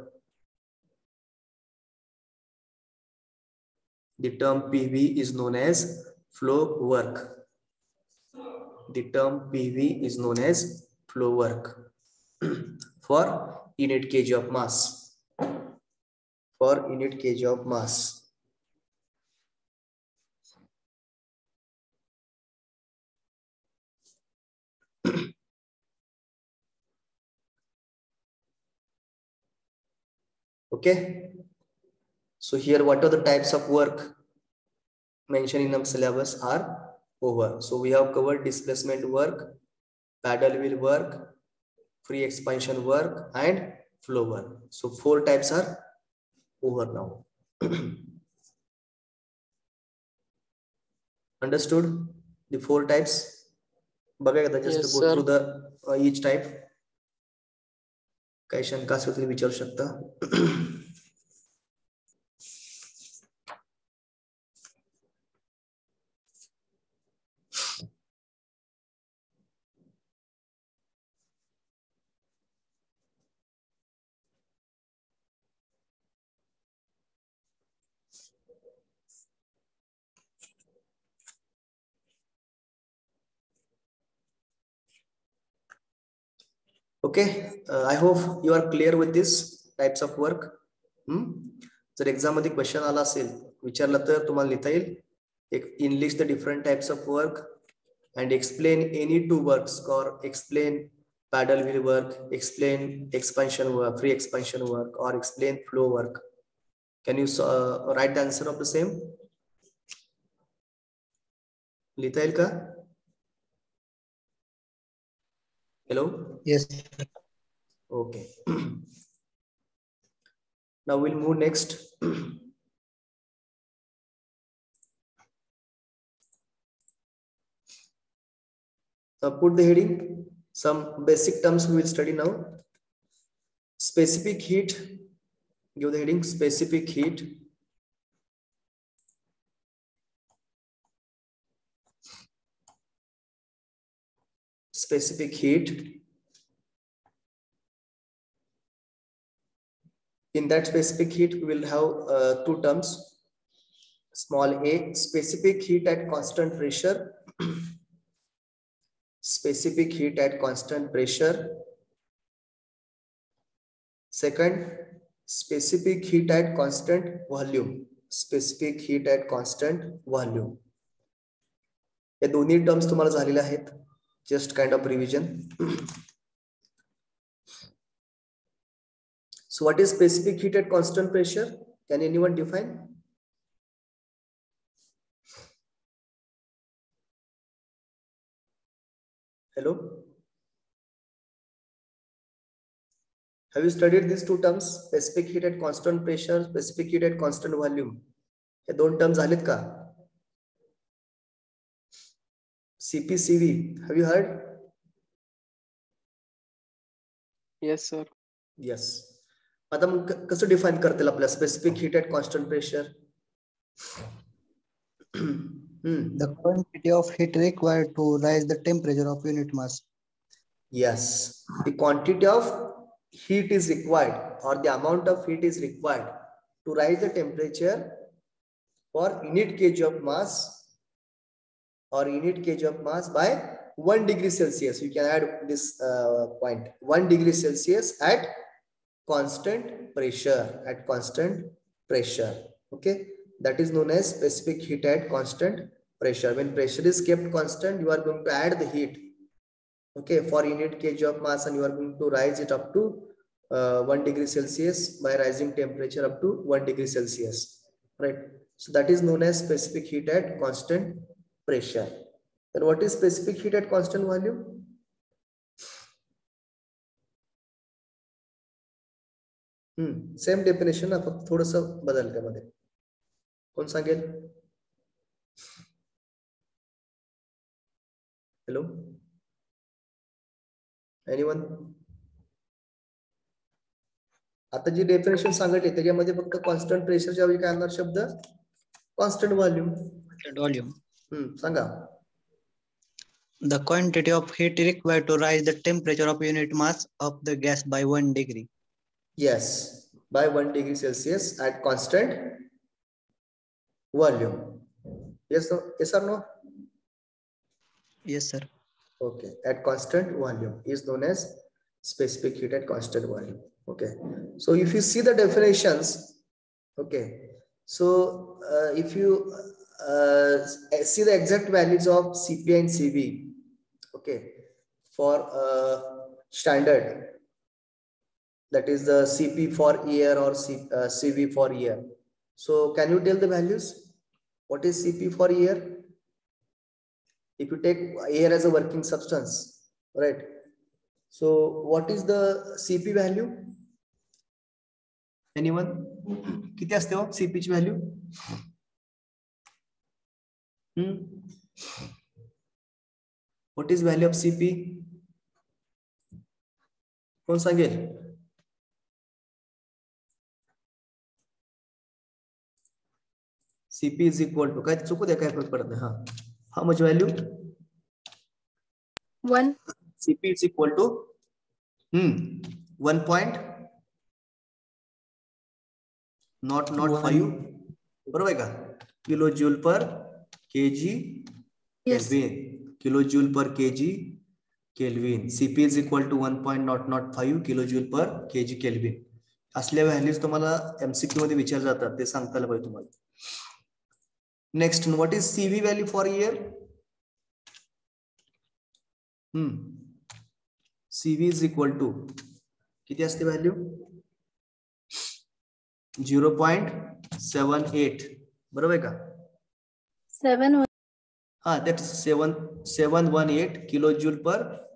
A: The term PV is known as flow work. The term PV is known as flow work for unit kg of mass. For unit kg of mass. Okay. So here, what are the types of work mentioned in the syllabus are over. So we have covered displacement work, paddle wheel work, free expansion work, and flow work. So 4 types are over now. Understood the 4 types? Just
B: Yes,
A: go
B: sir.
A: through the each type. काही शंका असेल तर विचारू शकता. Okay, I hope you are clear with this types of work. जर exam मध्ये question आला असेल, विचारला तर तुम्हाला लिहिता येईल. Enlist the different types of work and explain any 2 works, or explain paddle wheel work, explain expansion work, free expansion work, or explain flow work. Can you write the answer of the same? लिहिता येईल का? Hello?
E: Yes.
A: Okay. Now we'll move next. Put the heading. Some basic terms we will study now. Specific heat. Give the heading specific heat. Specific heat. In that specific heat, we will have 2 terms. Small a, specific heat at constant pressure. Specific heat at constant pressure. Second, specific heat at constant volume. Specific heat at constant volume. हे दोन्ही terms तुम्हाला झालेले आहेत. Just kind of revision. So what is specific heat at constant pressure? Can anyone define? Hello? Have you studied these two terms? Specific heat at constant pressure, specific heat at constant volume. हे दोन terms झालेत का? CPCV. Have you heard?
B: Yes, sir.
A: Yes. आता मग कसं define करतील आपल्या specific heat at constant pressure?
E: The quantity of heat required to rise the temperature of unit mass.
A: Yes, the quantity of heat is required, or the amount of heat is required to rise the temperature for unit kg of mass, or unit kg of mass by 1 degree Celsius. You can add this point, 1 degree Celsius at constant pressure. At constant pressure. Okay, that is known as specific heat at constant pressure. When pressure is kept constant, you are going to add the heat, okay, for unit kg of mass, and you are going to rise it up to 1 degree Celsius by rising temperature up to 1 degree Celsius, right? So that is known as specific heat at constant pressure. Then what is specific heat at constant volume? Same definition, फक्त थोडंसं बदल त्यामध्ये. कोण सांगेल? Hello? Anyone? आता जी definition सांगितली त्याच्यामध्ये फक्त कॉन्स्टंट प्रेशरच्या ऐवजी काय आणणार शब्द? Constant volume. सांगा.
E: The quantity of heat required to rise the temperature of unit mass of the gas by 1 degree.
A: Yes, by 1 degree Celsius at constant volume. Yes, no? Yes or no?
E: Yes, sir.
A: Okay, at constant volume is known as specific heat at constant volume. Okay, so if you see the definitions, okay, so if you see the exact values of Cp and Cv, okay, for standard, that is the Cp for air or Cv for air. So can you tell the values? What is Cp for air? If you take air as a working substance, right? So what is the Cp value? Anyone? किती असते हो Cp ची value? What is value of Cp? कोण सांगेल? Cp is equal to, काय चुकू दे, काय फरक पडत नाही. हा, how much value?
D: 1.
A: Cp is equal to 1 point not 5, बरोबर का? किलोजूल पर kg Kelvin. Kilojoule per kg Kelvin. Cp is equal to 1.005 kilojoule per kg Kelvin. असल्या व्हॅल्यूज तुम्हाला MCQ मध्ये विचारले जातात, ते सांगता आलं पाहिजे तुम्हाला. Next, what is Cv value for air? Cv is equal to किती असते व्हॅल्यू? 0.78, बरोबर आहे का?
D: 7.
A: हा, that's 718 kilojoule per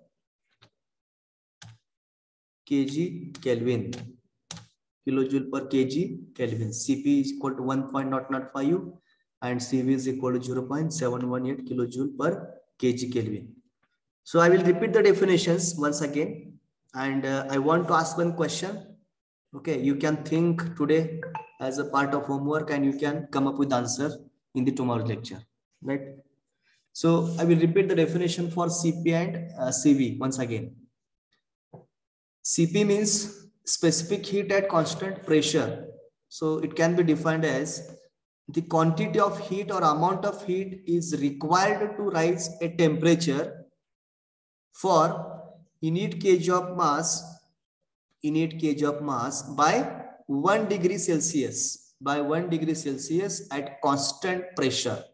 A: kg Kelvin. Kilojoule per kg Kelvin. Cp is equal to 1.005 and Cv is equal to 0.718 kilojoule per kg Kelvin. So I will repeat the definitions once again, and I want to ask one question. Okay, you can think today as a part of homework, and you can come up with answer in the tomorrow lecture, right? So I will repeat the definition for Cp and Cv once again. Cp means specific heat at constant pressure. So it can be defined as the quantity of heat or amount of heat is required to rise a temperature for unit kg of mass by 1 degree Celsius at constant pressure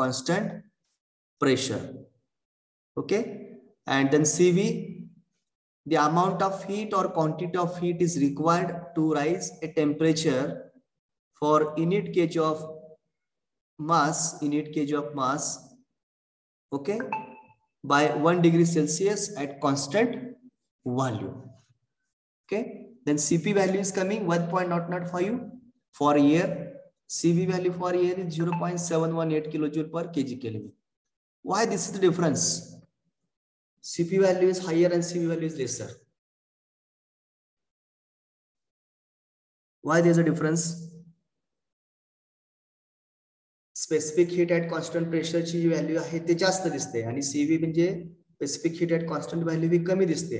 A: okay. And then CV, the amount of heat or quantity of heat is required to rise a temperature for unit kg of mass okay, by 1 degree Celsius at constant volume. Okay, then CP value is coming 1.005 for air. CV value for air is 0.718 kilojoule per kg Kelvin. Why this is the difference? CP value is higher and CV value is lesser. Why there is a difference? Specific heat at constant pressure ची जी value आहे ते जास्त दिसते आणि CV म्हणजे specific heat at constant value ही कमी दिसते.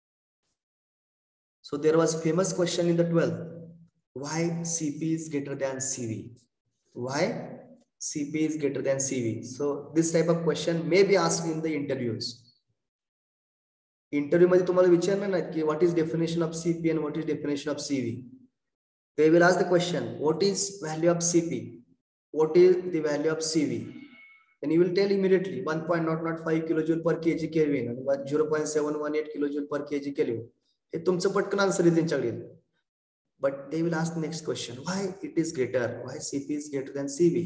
A: So there was famous question in the 12th. Why CP is greater than CV? Why CP is greater than CV? So this type of question may be asked in the interviews. Interview मध्ये तुम्हाला विचारणार नाही की what is definition of CP and what is definition of CV. They will ask the question, what is value of CP? What is the value of CV? And you will tell immediately 1.005 kilojoule per kg Kelvin and 0.718 kilojoule per kg Kelvin. हे तुमचं पटकन answer आहे त्यांच्याकडे. But they will ask the next question, why it is greater? Why CP is greater than CV?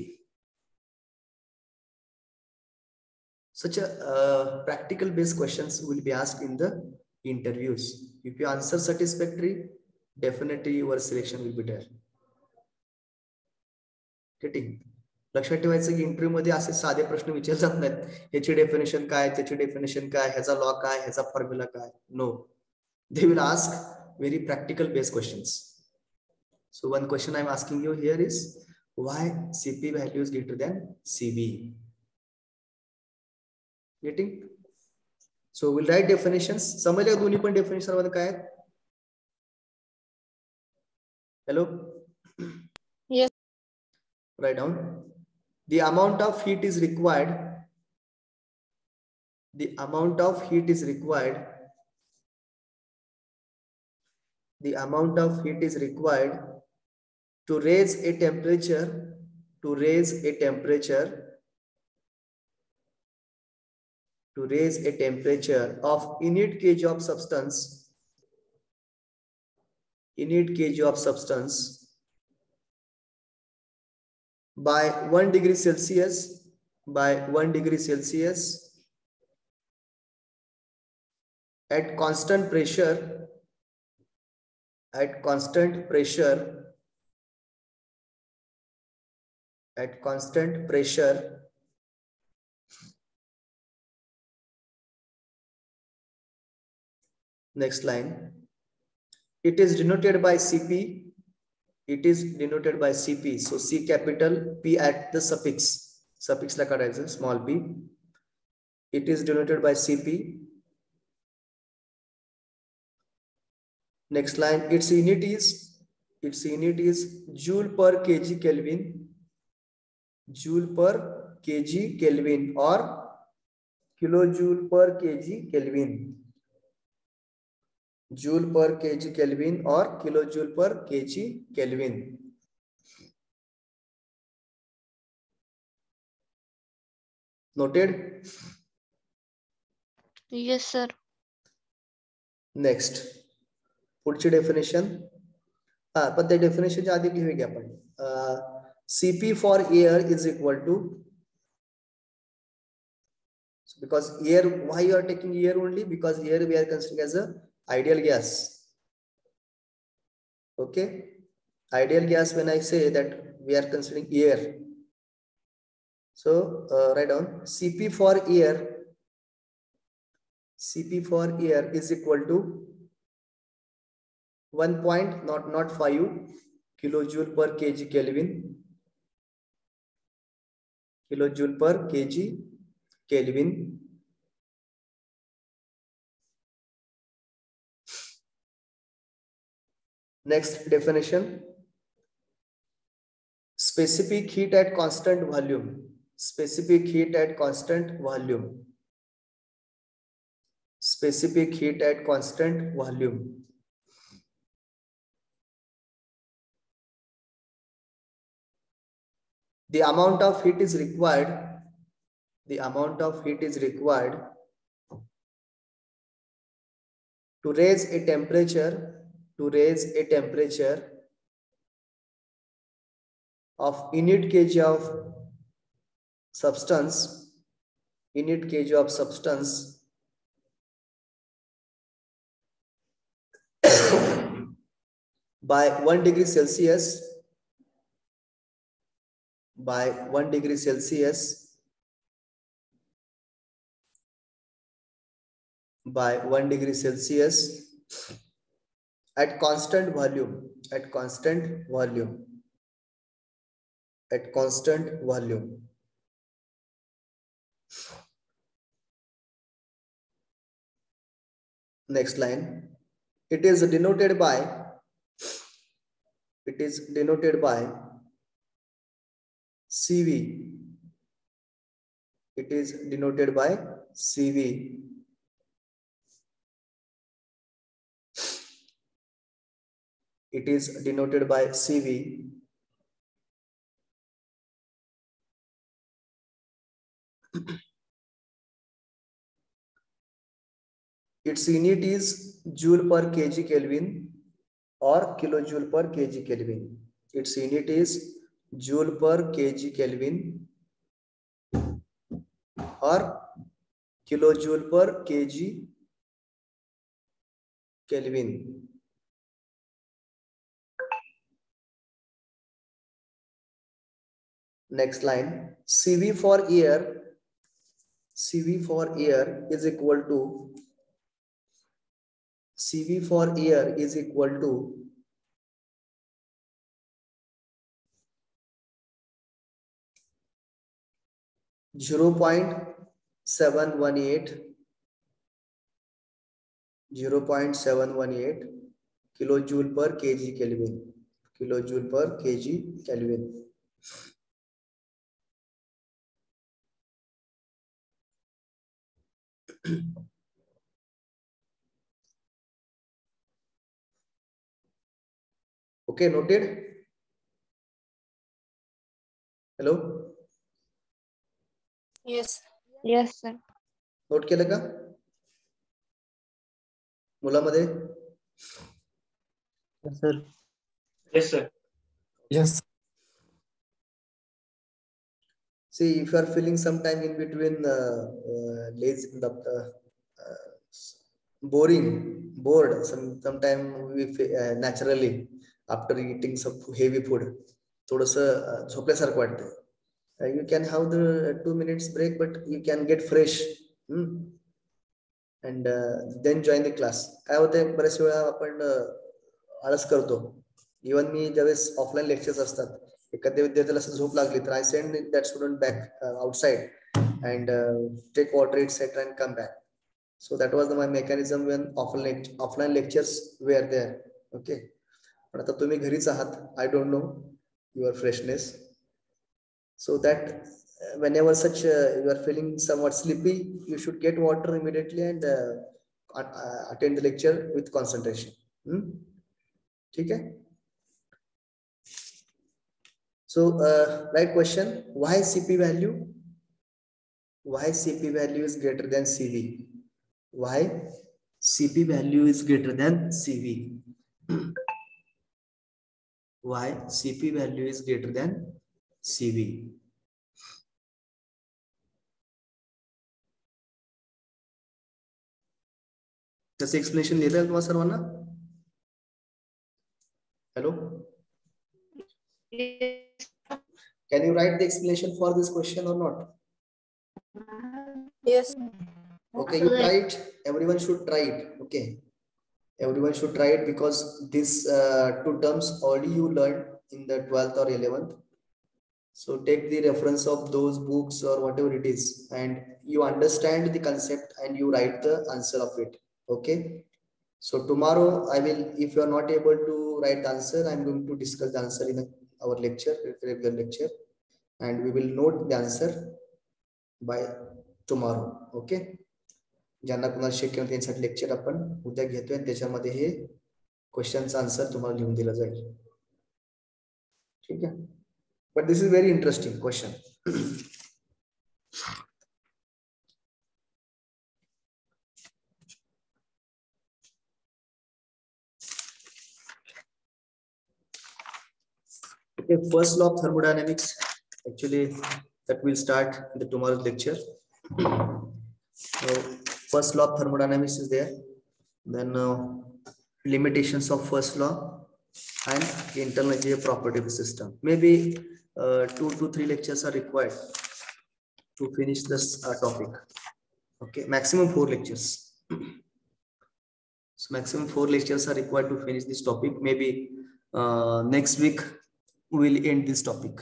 A: Such a practical based questions will be asked in the interviews. If you answer satisfactory, definitely your selection will be there. Getting? लक्षात ठेवायचं की interview मध्ये असे साधे प्रश्न विचारले जात नाहीत. ह्याची डेफिनेशन काय, त्याची डेफिनेशन काय, ह्याचा लॉ काय, ह्याचा फॉर्म्युला काय. No, they will ask very practical based questions. So one question I'm asking you here is, why CP value is greater than CV? Getting? So we'll write definitions. समजले दोन्ही पण definition मध्ये काय आहेत? Hello?
C: Yes.
A: Write down. The amount of heat is required. The amount of heat is required. The amount of heat is required to raise a temperature. To raise a temperature. To raise a temperature of unit kg of substance. Unit kg of substance by 1 degree Celsius at constant pressure next line, it is denoted by CP. It is denoted by CP. So C capital, P at the suffix la kadayचं, small p. It is denoted by CP. Next line, its unit is joule per kg Kelvin. Joule per kg Kelvin or kilojoule per kg Kelvin. Joule per kg Kelvin or kilojoule per kg Kelvin. Noted?
C: Yes, sir.
A: Next, पुढची definition. पण त्या डेफिनेशनच्या आधी लिहूया की आपण. CP for air is equal to, because air, why you are taking air only? Because air we are considering as a ideal gas. Okay, ideal gas, when I say that we are considering air, so write down CP for air is equal to 1.005 kilojoule per kg Kelvin. Kilojoule per kg Kelvin. Next definition, specific heat at constant volume. Specific heat at constant volume. Specific heat at constant volume. The amount of heat is required. The amount of heat is required to raise a temperature. To raise a temperature of unit kg of substance. Unit kg of substance by 1 degree Celsius. By 1 degree Celsius. By 1 degree Celsius at constant volume. At constant volume. At constant volume. Next line. It is denoted by. It is denoted by CV. It is denoted by CV. It is denoted by CV. Its unit is joule per kg Kelvin or kilojoule per kg Kelvin. Its unit is joule per kg Kelvin or kilojoule per kg Kelvin. Next line. CV for air. CV for air is equal to. CV for air is equal to 0.718 kilojoule per kg Kelvin. Kilojoule per kg Kelvin. Okay, noted? Hello?
C: Yes. Yes, sir.
A: Note केलं का मुलामध्ये?
E: Yes, sir.
F: Yes, sir.
B: Yes.
A: See, if you are feeling some time in between lazy, bored, sometime we naturally after eating some heavy food, थोडंसं झोपल्यासारखं वाटतं. You can have the 2 minutes break, but you can get fresh and then join the class. काय होतंय बरेच वेळा आपण आळस करतो. Even मी ज्यावेळेस ऑफलाईन लेक्चर्स असतात एखाद्या विद्यार्थ्याला झोप लागली तर I send that student back outside and take water etc and come back. So that was my mechanism when offline lectures were there. Okay, but आता तुम्ही घरीच आहात. I don't know your freshness, so that whenever such you are feeling somewhat sleepy, you should get water immediately and attend the lecture with concentration. ठीक है? So right question, why CP value? Why CP value is greater than CV? Why CP value is greater than CV? Why CP value is greater than CV? त्याचं explanation लिहिलं आहे तुम्हाला सर्वांना? Hello? Can you write the explanation for this question or not?
C: Yes.
A: Okay, you try it. Everyone should try it. Okay, everyone should try it because these two terms already you learned in the 12th or 11th. So take the reference of those books or whatever it is, and you understand the concept and you write the answer of it. Okay. So tomorrow I will, if you are not able to write the answer, I'm going to discuss the answer in our lecture, regular lecture, and we will note the answer by tomorrow. Okay, ज्यांना कुणाला शक्य होईल त्यांसाठी lecture आपण उद्या घेतोय आणि त्याच्यामध्ये हे क्वेश्चनचा answer तुम्हाला लिहून दिला जाईल. ठीक आहे, but this is very interesting question. Okay, first law of thermodynamics, actually that will start in the tomorrow's lecture. So first law of thermodynamics is there, then limitations of first law and internal energy property of the system. Maybe 2 to 3 lectures are required to finish this topic. Okay, maximum 4 lectures. So maximum 4 lectures are required to finish this topic. Maybe next week we'll end this topic.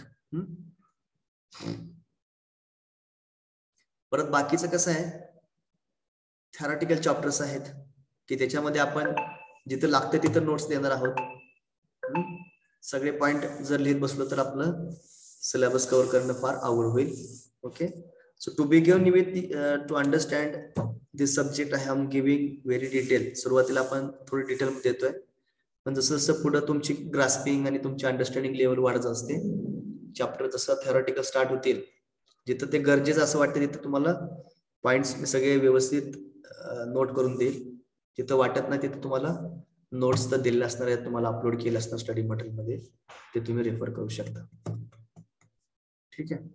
A: परत बाकीचं कसं आहे, theoretical chapters आहेत की त्याच्यामध्ये आपण जिथे लागते तिथे नोट्स देणार आहोत. सगळे पॉइंट जर लिहित बसलो तर आपलं सिलेबस कव्हर करणं फार अवघड होईल. Okay, so to begin with to understand this subject I am giving very detail. सुरुवातीला आपण थोडी डिटेल मध्ये देतोय, पण जसं जसं पुढे तुमची ग्रास्पिंग आणि तुमची अंडरस्टँडिंग लेवल वाढत असते, चॅप्टर जसं थेरॉटिकल स्टार्ट होतील, जिथं ते गरजेचं असं वाटतं तिथं तुम्हाला पॉइंट्स सगळे व्यवस्थित नोट करून देईल. जिथं वाटत नाही तिथं तुम्हाला नोट्स तर दिलेले असणार आहेत, तुम्हाला अपलोड केले असणार स्टडी मटेरियल मध्ये, ते तुम्ही रेफर करू शकता. ठीक आहे,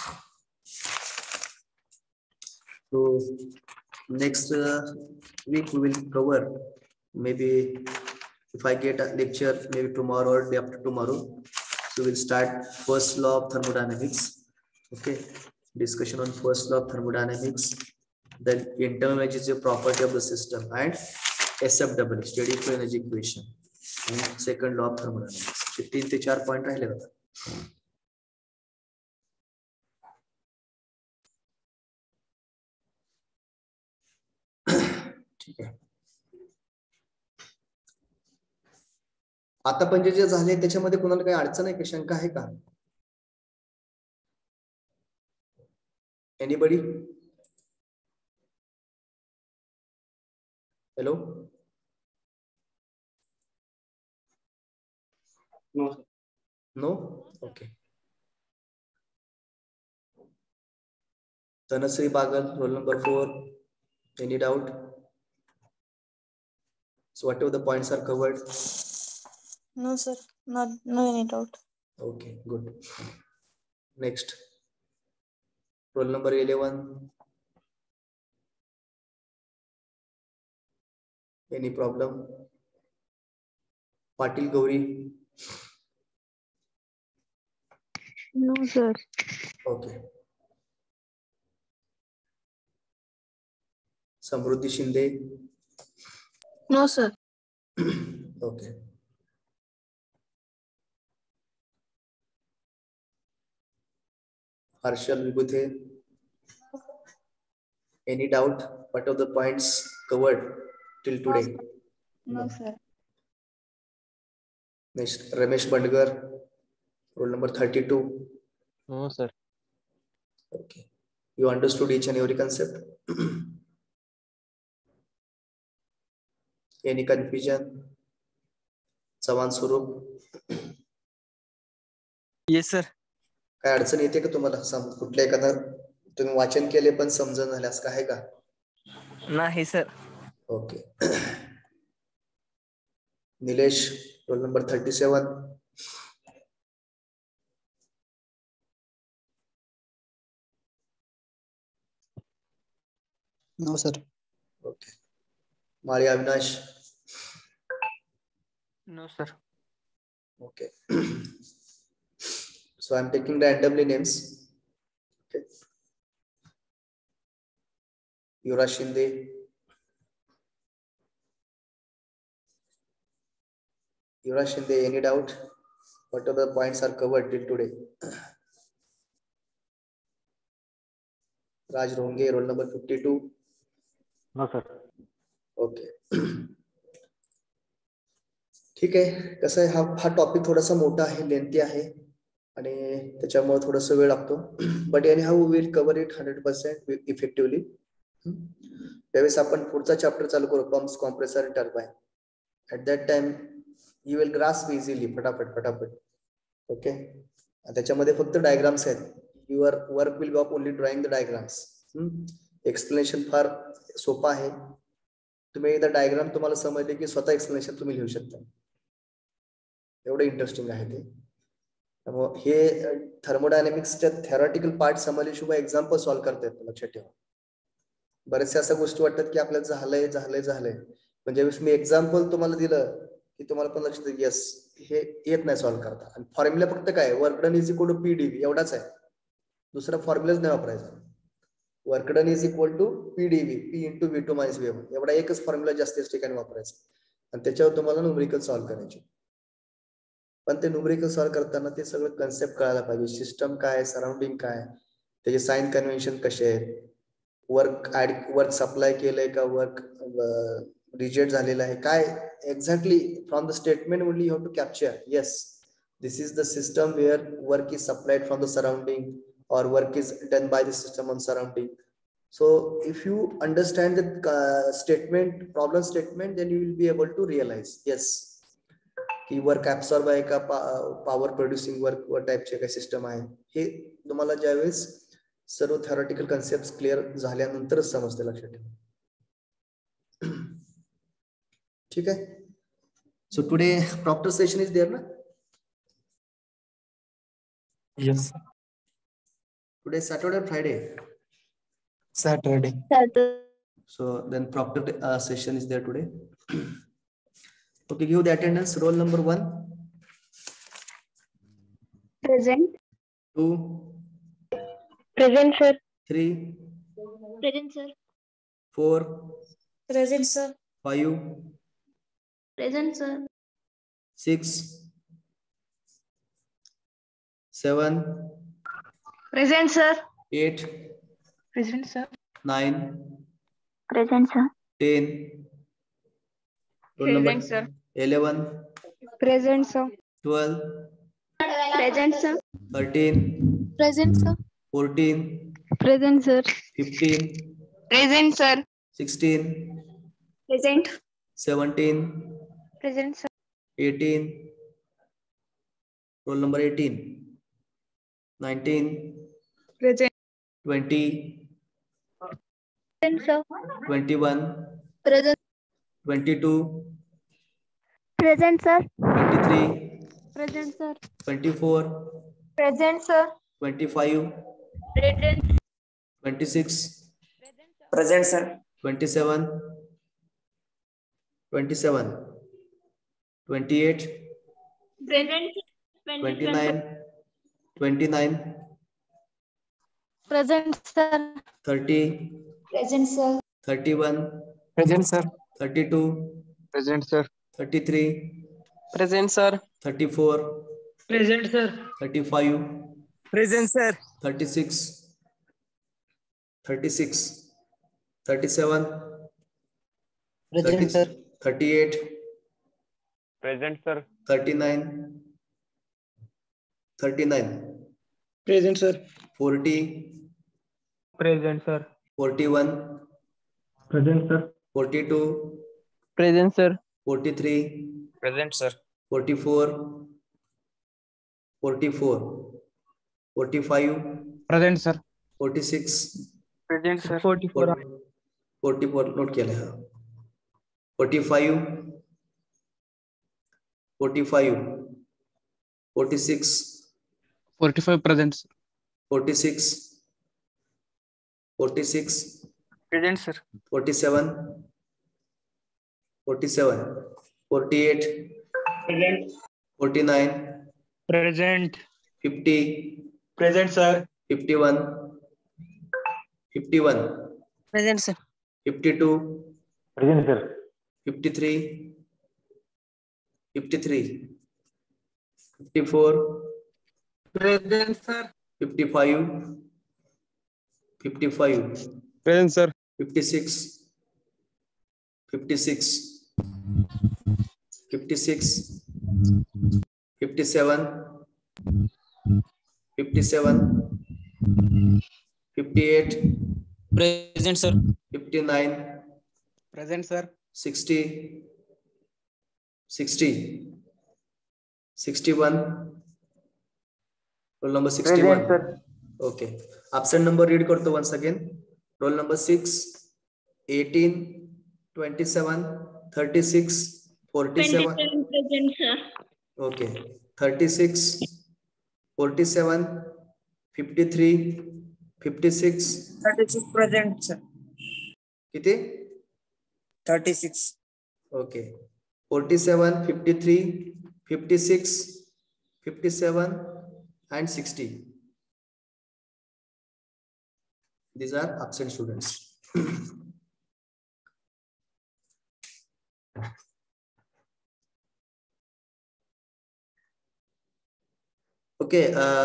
A: so next week we will cover, maybe if I get a lecture maybe tomorrow or day after tomorrow, so we'll start first law of thermodynamics. Okay, discussion on first law of thermodynamics, then internal energy property of the system, and SFW, steady flow energy equation, and second law of thermodynamics. 3 ते 4 point राहिले होते. ठीक आहे, आता पण जे झाले त्याच्यामध्ये कोणाला काही अडचण आहे का, शंका आहे का? Anybody? Hello, no? Okay. Dhanashree Bagal, roll number 4. Any doubt? So whatever the points are covered.
C: No, sir. No any doubt.
A: Okay, good. Next, roll number 11. Any problem? Patil Gauri.
C: No, sir.
A: Okay. Samruddhi Shinde.
D: No, sir.
A: Okay. Harshal Vibhute. Any doubt? What are the points covered till today?
C: No, sir.
A: Next, Ramesh Bandgar, roll number 32.
B: No, sir.
A: Okay. You understood each and every concept? Any confusion? Savan Swarup?
B: Yes, sir.
A: काय अडचण येते का तुम्हाला? कुठल्या एखादा तुम्ही वाचन केले पण समजून झाल्यास काय का?
B: नाही sir.
A: Okay. Nilesh, roll number 37.
E: No, sir.
A: Okay. Maria Avinash.
B: No, sir.
A: Okay. So I'm taking randomly names. Okay. Yura Shinde. Yura Shinde, any doubt? What are the points are covered till today? Raj Ronge, roll number 52.
B: No, sir.
A: Okay. ठीक आहे, कसं आहे हा topic थोडासा मोठा आहे, lengthy आहे. आणि त्याच्यामुळे थोडस वेळ लागतो, but anyhow will cover it 100% effectively. त्यावेळेस आपण पुढचा चॅप्टर चालू करू, pumps, compressor, turbine. At that time you will grasp easily, फटाफट. ओके, त्याच्यामध्ये फक्त डायग्राम्स आहेत. Your work will be of only drawing the diagrams. Explanation फार सोपा आहे. तुम्ही एकदा डायग्राम तुम्हाला समजले की स्वतः एक्सप्लेनेशन तुम्ही लिहू शकता. एवढं इंटरेस्टिंग आहे ते. त्यामुळे हे थर्मोडायनेमिक्सच्या थेरॉटिकल पार्ट समजल्याशिवाय एक्झाम्पल सॉल्व्ह करता येतं, लक्षात ठेवा. बऱ्याचशा अशा गोष्टी वाटतात की आपल्याला झालंय, पण ज्यावेळेस मी एक्झाम्पल तुम्हाला दिलं की तुम्हाला पण लक्षात येईल, येस, हे येत नाही सॉल्व्ह करता. आणि फॉर्म्युला फक्त काय, work done is equal to PdV एवढाच आहे, दुसरा फॉर्म्युलाच नाही वापरायचा. Work done is equal to PdV, P into V2 minus V1, एवढा एकच फॉर्म्युला जास्तीत ठिकाणी वापरायचा आणि त्याच्यावर तुम्हाला न्यूमेरिकल सॉल्व्ह करायचे. पण ते न्यूमेरिकल सॉल्व्ह करताना ते सगळं कन्सेप्ट कळायला पाहिजे. सिस्टम काय, सराउंडिंग काय, त्याचे साइन कन्व्हेन्शन कसे आहेत, वर्क सप्लाय केलंय का, वर्क रिजेक्ट झालेलं आहे काय, exactly from the statement only you have to capture, yes, this is the system where work is supplied from the surrounding or work is done by the system on surrounding. So if you understand the problem statement, then you will be able to realize, yes, की work absorb आहे का, power producing work टाइपचे काही system आहे. हे तुम्हाला ज्यावेळेस सर्व theoretical concept clear झाल्यानंतरच समजते, लक्षात ठेवा. ठीक आहे. So today proctor session is there ना?
F: Yes,
A: Today is Saturday or Friday?
F: Saturday.
A: So then proctor session is there today. Okay, give the attendance. Roll number 1.
G: Present.
A: 2.
G: Present, sir.
A: 3.
G: Present, sir.
A: 4.
C: Present, sir.
A: 5.
G: Present, sir.
A: 6. 7.
G: Present, sir.
A: 8.
G: Present, sir.
A: 9.
G: Present, sir.
A: 10. Roll number
G: Present, sir.
A: 11.
G: Present, sir.
A: 12.
G: Present, sir.
A: 13.
G: Present, sir.
A: 14.
G: Present, sir.
A: 15.
G: Present, sir.
A: 16.
G: Present.
A: 17.
G: Present, sir.
A: 18. Roll number 18. 19.
G: Present.
A: 20.
G: Present, sir.
A: 21.
G: Present.
A: 22.
G: Present, sir.
A: 23.
G: Present, sir.
A: 24.
G: Present, sir.
A: 25.
G: Present.
A: 26.
B: Present, sir.
A: 27. 27. 28.
G: Present.
A: 29. 29.
G: Present, sir.
A: 30.
G: Present, sir.
A: 31.
F: Present, sir.
A: 32.
B: Present, sir.
A: 33.
B: Present, sir.
A: 34.
B: Present, sir.
A: 35.
B: Present, sir.
A: 36. 36. 37.
E: Present, sir.
A: 38.
B: Present, sir.
A: 39. 39.
B: Present, sir.
A: 40.
B: Present, sir.
A: 41.
B: Present, sir.
A: 42.
B: Present, sir.
A: 43.
B: Present, sir.
A: 44. 44. 45.
B: Present, sir.
A: 46.
B: Present, sir. 44.
A: 44 note केलं हा. 45. 45. 46.
B: 45 present, sir.
A: 46. 46.
B: Present, sir.
A: 47. 47. 48.
B: Present.
A: 49.
B: Present.
A: 50.
B: Present, sir.
A: 51. 51.
B: Present, sir.
A: 52.
B: Present, sir.
A: 53. 53. 54.
B: Present, sir.
A: 55. 55.
B: Present, sir.
A: 56. 56. 56. 57. 57, 58,
H: Present, sir.
A: 59,
B: Present, sir.
A: 60, 60, 61. Roll number 61.
B: Present, sir.
A: Okay. Absent number read करतो once again. Roll number 6, 18, 27, 36, 47.
G: 27 present, sir.
A: Okay. 36, 47, 53, 56.
I: 36 present, sir.
A: किती?
I: 36.
A: Okay. 47, 53, 56, 57 and 60. These are absent students. Okay.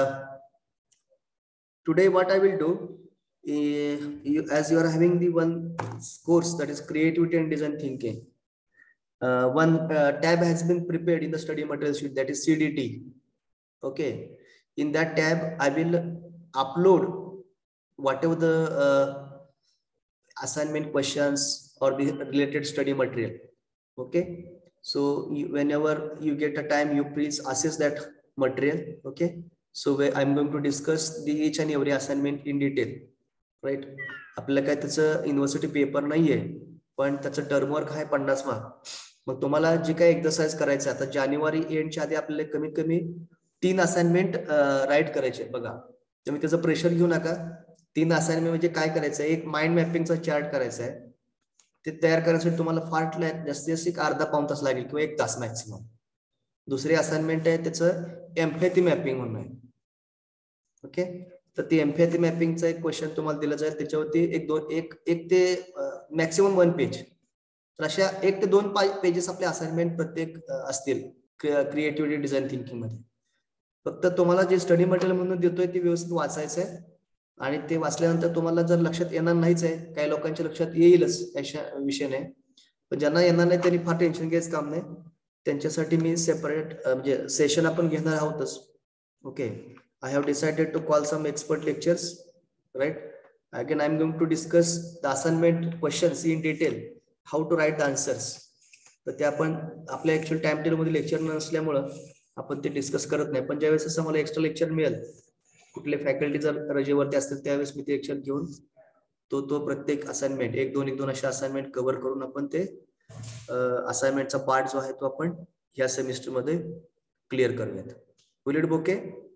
A: Today what I will do, as you are having the one course that is creativity and design thinking, one tab has been prepared in the study material sheet, that is CDT. Okay. In that tab, I will upload whatever the assignment questions or the related study material. Okay. So whenever you get a time, you please access that material. Okay. So I'm going to discuss the each and every assignment in detail. Right. आपल्याला काय त्याचं university paper नाहीये, पण त्याचं term work आहे 50 mark. मग तुम्हाला जे काही exercise करायचं आता जानेवारी एंडच्या आधी आपल्याला कमीत कमी 3 असाइनमेंट राईट करायचे. बघा, तुम्ही त्याचं प्रेशर घेऊ नका. 3 असाइनमेंट म्हणजे काय करायचं आहे, एक माइंड मॅपिंगचा चार्ट करायचा आहे. ते तयार करण्यासाठी तुम्हाला फार जास्तीत जास्त अर्धा पाऊण तास लागेल किंवा 1 तास मॅक्सिमम. दुसरी असाइनमेंट आहे त्याचं एम्पॅथी मॅपिंग म्हणून आहे. ओके. तर ती एम्पॅथी मॅपिंगचा एक क्वेश्चन तुम्हाला दिला जाईल, त्याच्यावरती एक ते मॅक्सिमम 1 पेज. तर अशा 1 ते 2 पेजेस आपले असाइनमेंट प्रत्येक असतील क्रिएटिव्हिटी डिझाईन थिंकिंग मध्ये. फक्त तुम्हाला जे स्टडी मटेरियल म्हणून देतोय ते व्यवस्थित वाचायचं आहे. आणि ते वाचल्यानंतर तुम्हाला जर लक्षात येणार नाहीच आहे, काही लोकांच्या लक्षात येईलच अशा विषय नाही, पण ज्यांना येणार नाही त्यांनी फार टेन्शन घ्यायचं काम नाही. त्यांच्यासाठी मी सेपरेट म्हणजे सेशन आपण घेणार आहोतच. ओके. I have decided to call some expert lectures, right. Again I am going to discuss the assignment questions in detail, how to write the answers. तर ते आपण आपल्या ऍक्च्युअल टाइम टेबल मध्ये लेक्चर नसल्यामुळं आपण ते डिस्कस करत नाही. पण ज्यावेळेस असं मला एक्स्ट्रा लेक्चर मिळेल, कुठले फॅकल्टी जर रजेवरती असतील त्यावेळेस मी ते लेक्चर घेऊन तो प्रत्येक असाइनमेंट 1-2 अशा असाइनमेंट कव्हर करून आपण ते असाइनमेंटचा पार्ट जो आहे तो आपण या सेमिस्टर मध्ये क्लिअर करूयात. Will it okay?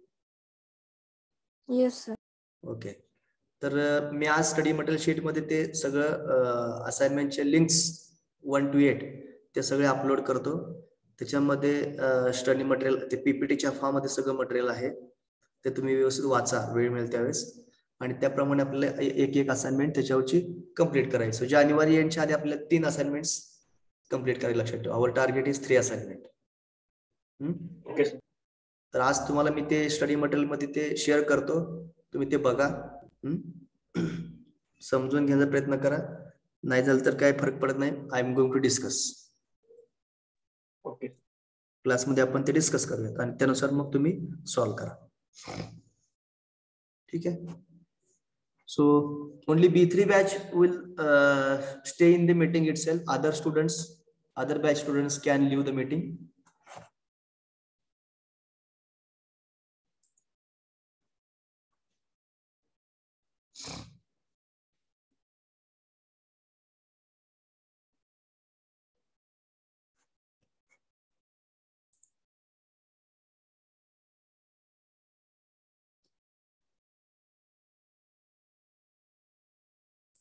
C: Yes sir.
A: Okay. तर मी आज स्टडी मटेरियल शीट मध्ये ते सगळं असाइनमेंटचे लिंक्स 1 to 8 ते सगळे अपलोड करतो. त्याच्यामध्ये स्टडी मटेरियल ते पीपीटीच्या फॉर्म मध्ये सगळं मटेरियल आहे, ते तुम्ही व्यवस्थित वाचा वेळ मिळेल त्यावेळेस. आणि त्याप्रमाणे आपल्याला एक असाइनमेंट त्याच्यावरची कम्प्लीट करायचं. जानेवारी एंडच्या आधी आपल्याला 3 असाइनमेंट्स कम्प्लीट करायला. लक्षात ठेवा, our target is 3 assignment. Okay. तर आज तुम्हाला मी ते स्टडी मटेरियल मध्ये ते शेअर करतो, तुम्ही ते बघा, समजून घेण्याचा प्रयत्न करा. नाही झालं तर काय फरक पडत नाही. I am going to discuss. Okay. क्लासमध्ये आपण ते डिस्कस करूयात आणि त्यानुसार मग तुम्ही सॉल्व्ह करा. ठीक आहे. So only B3 batch will stay in the meeting itself. Other batch students can leave the meeting.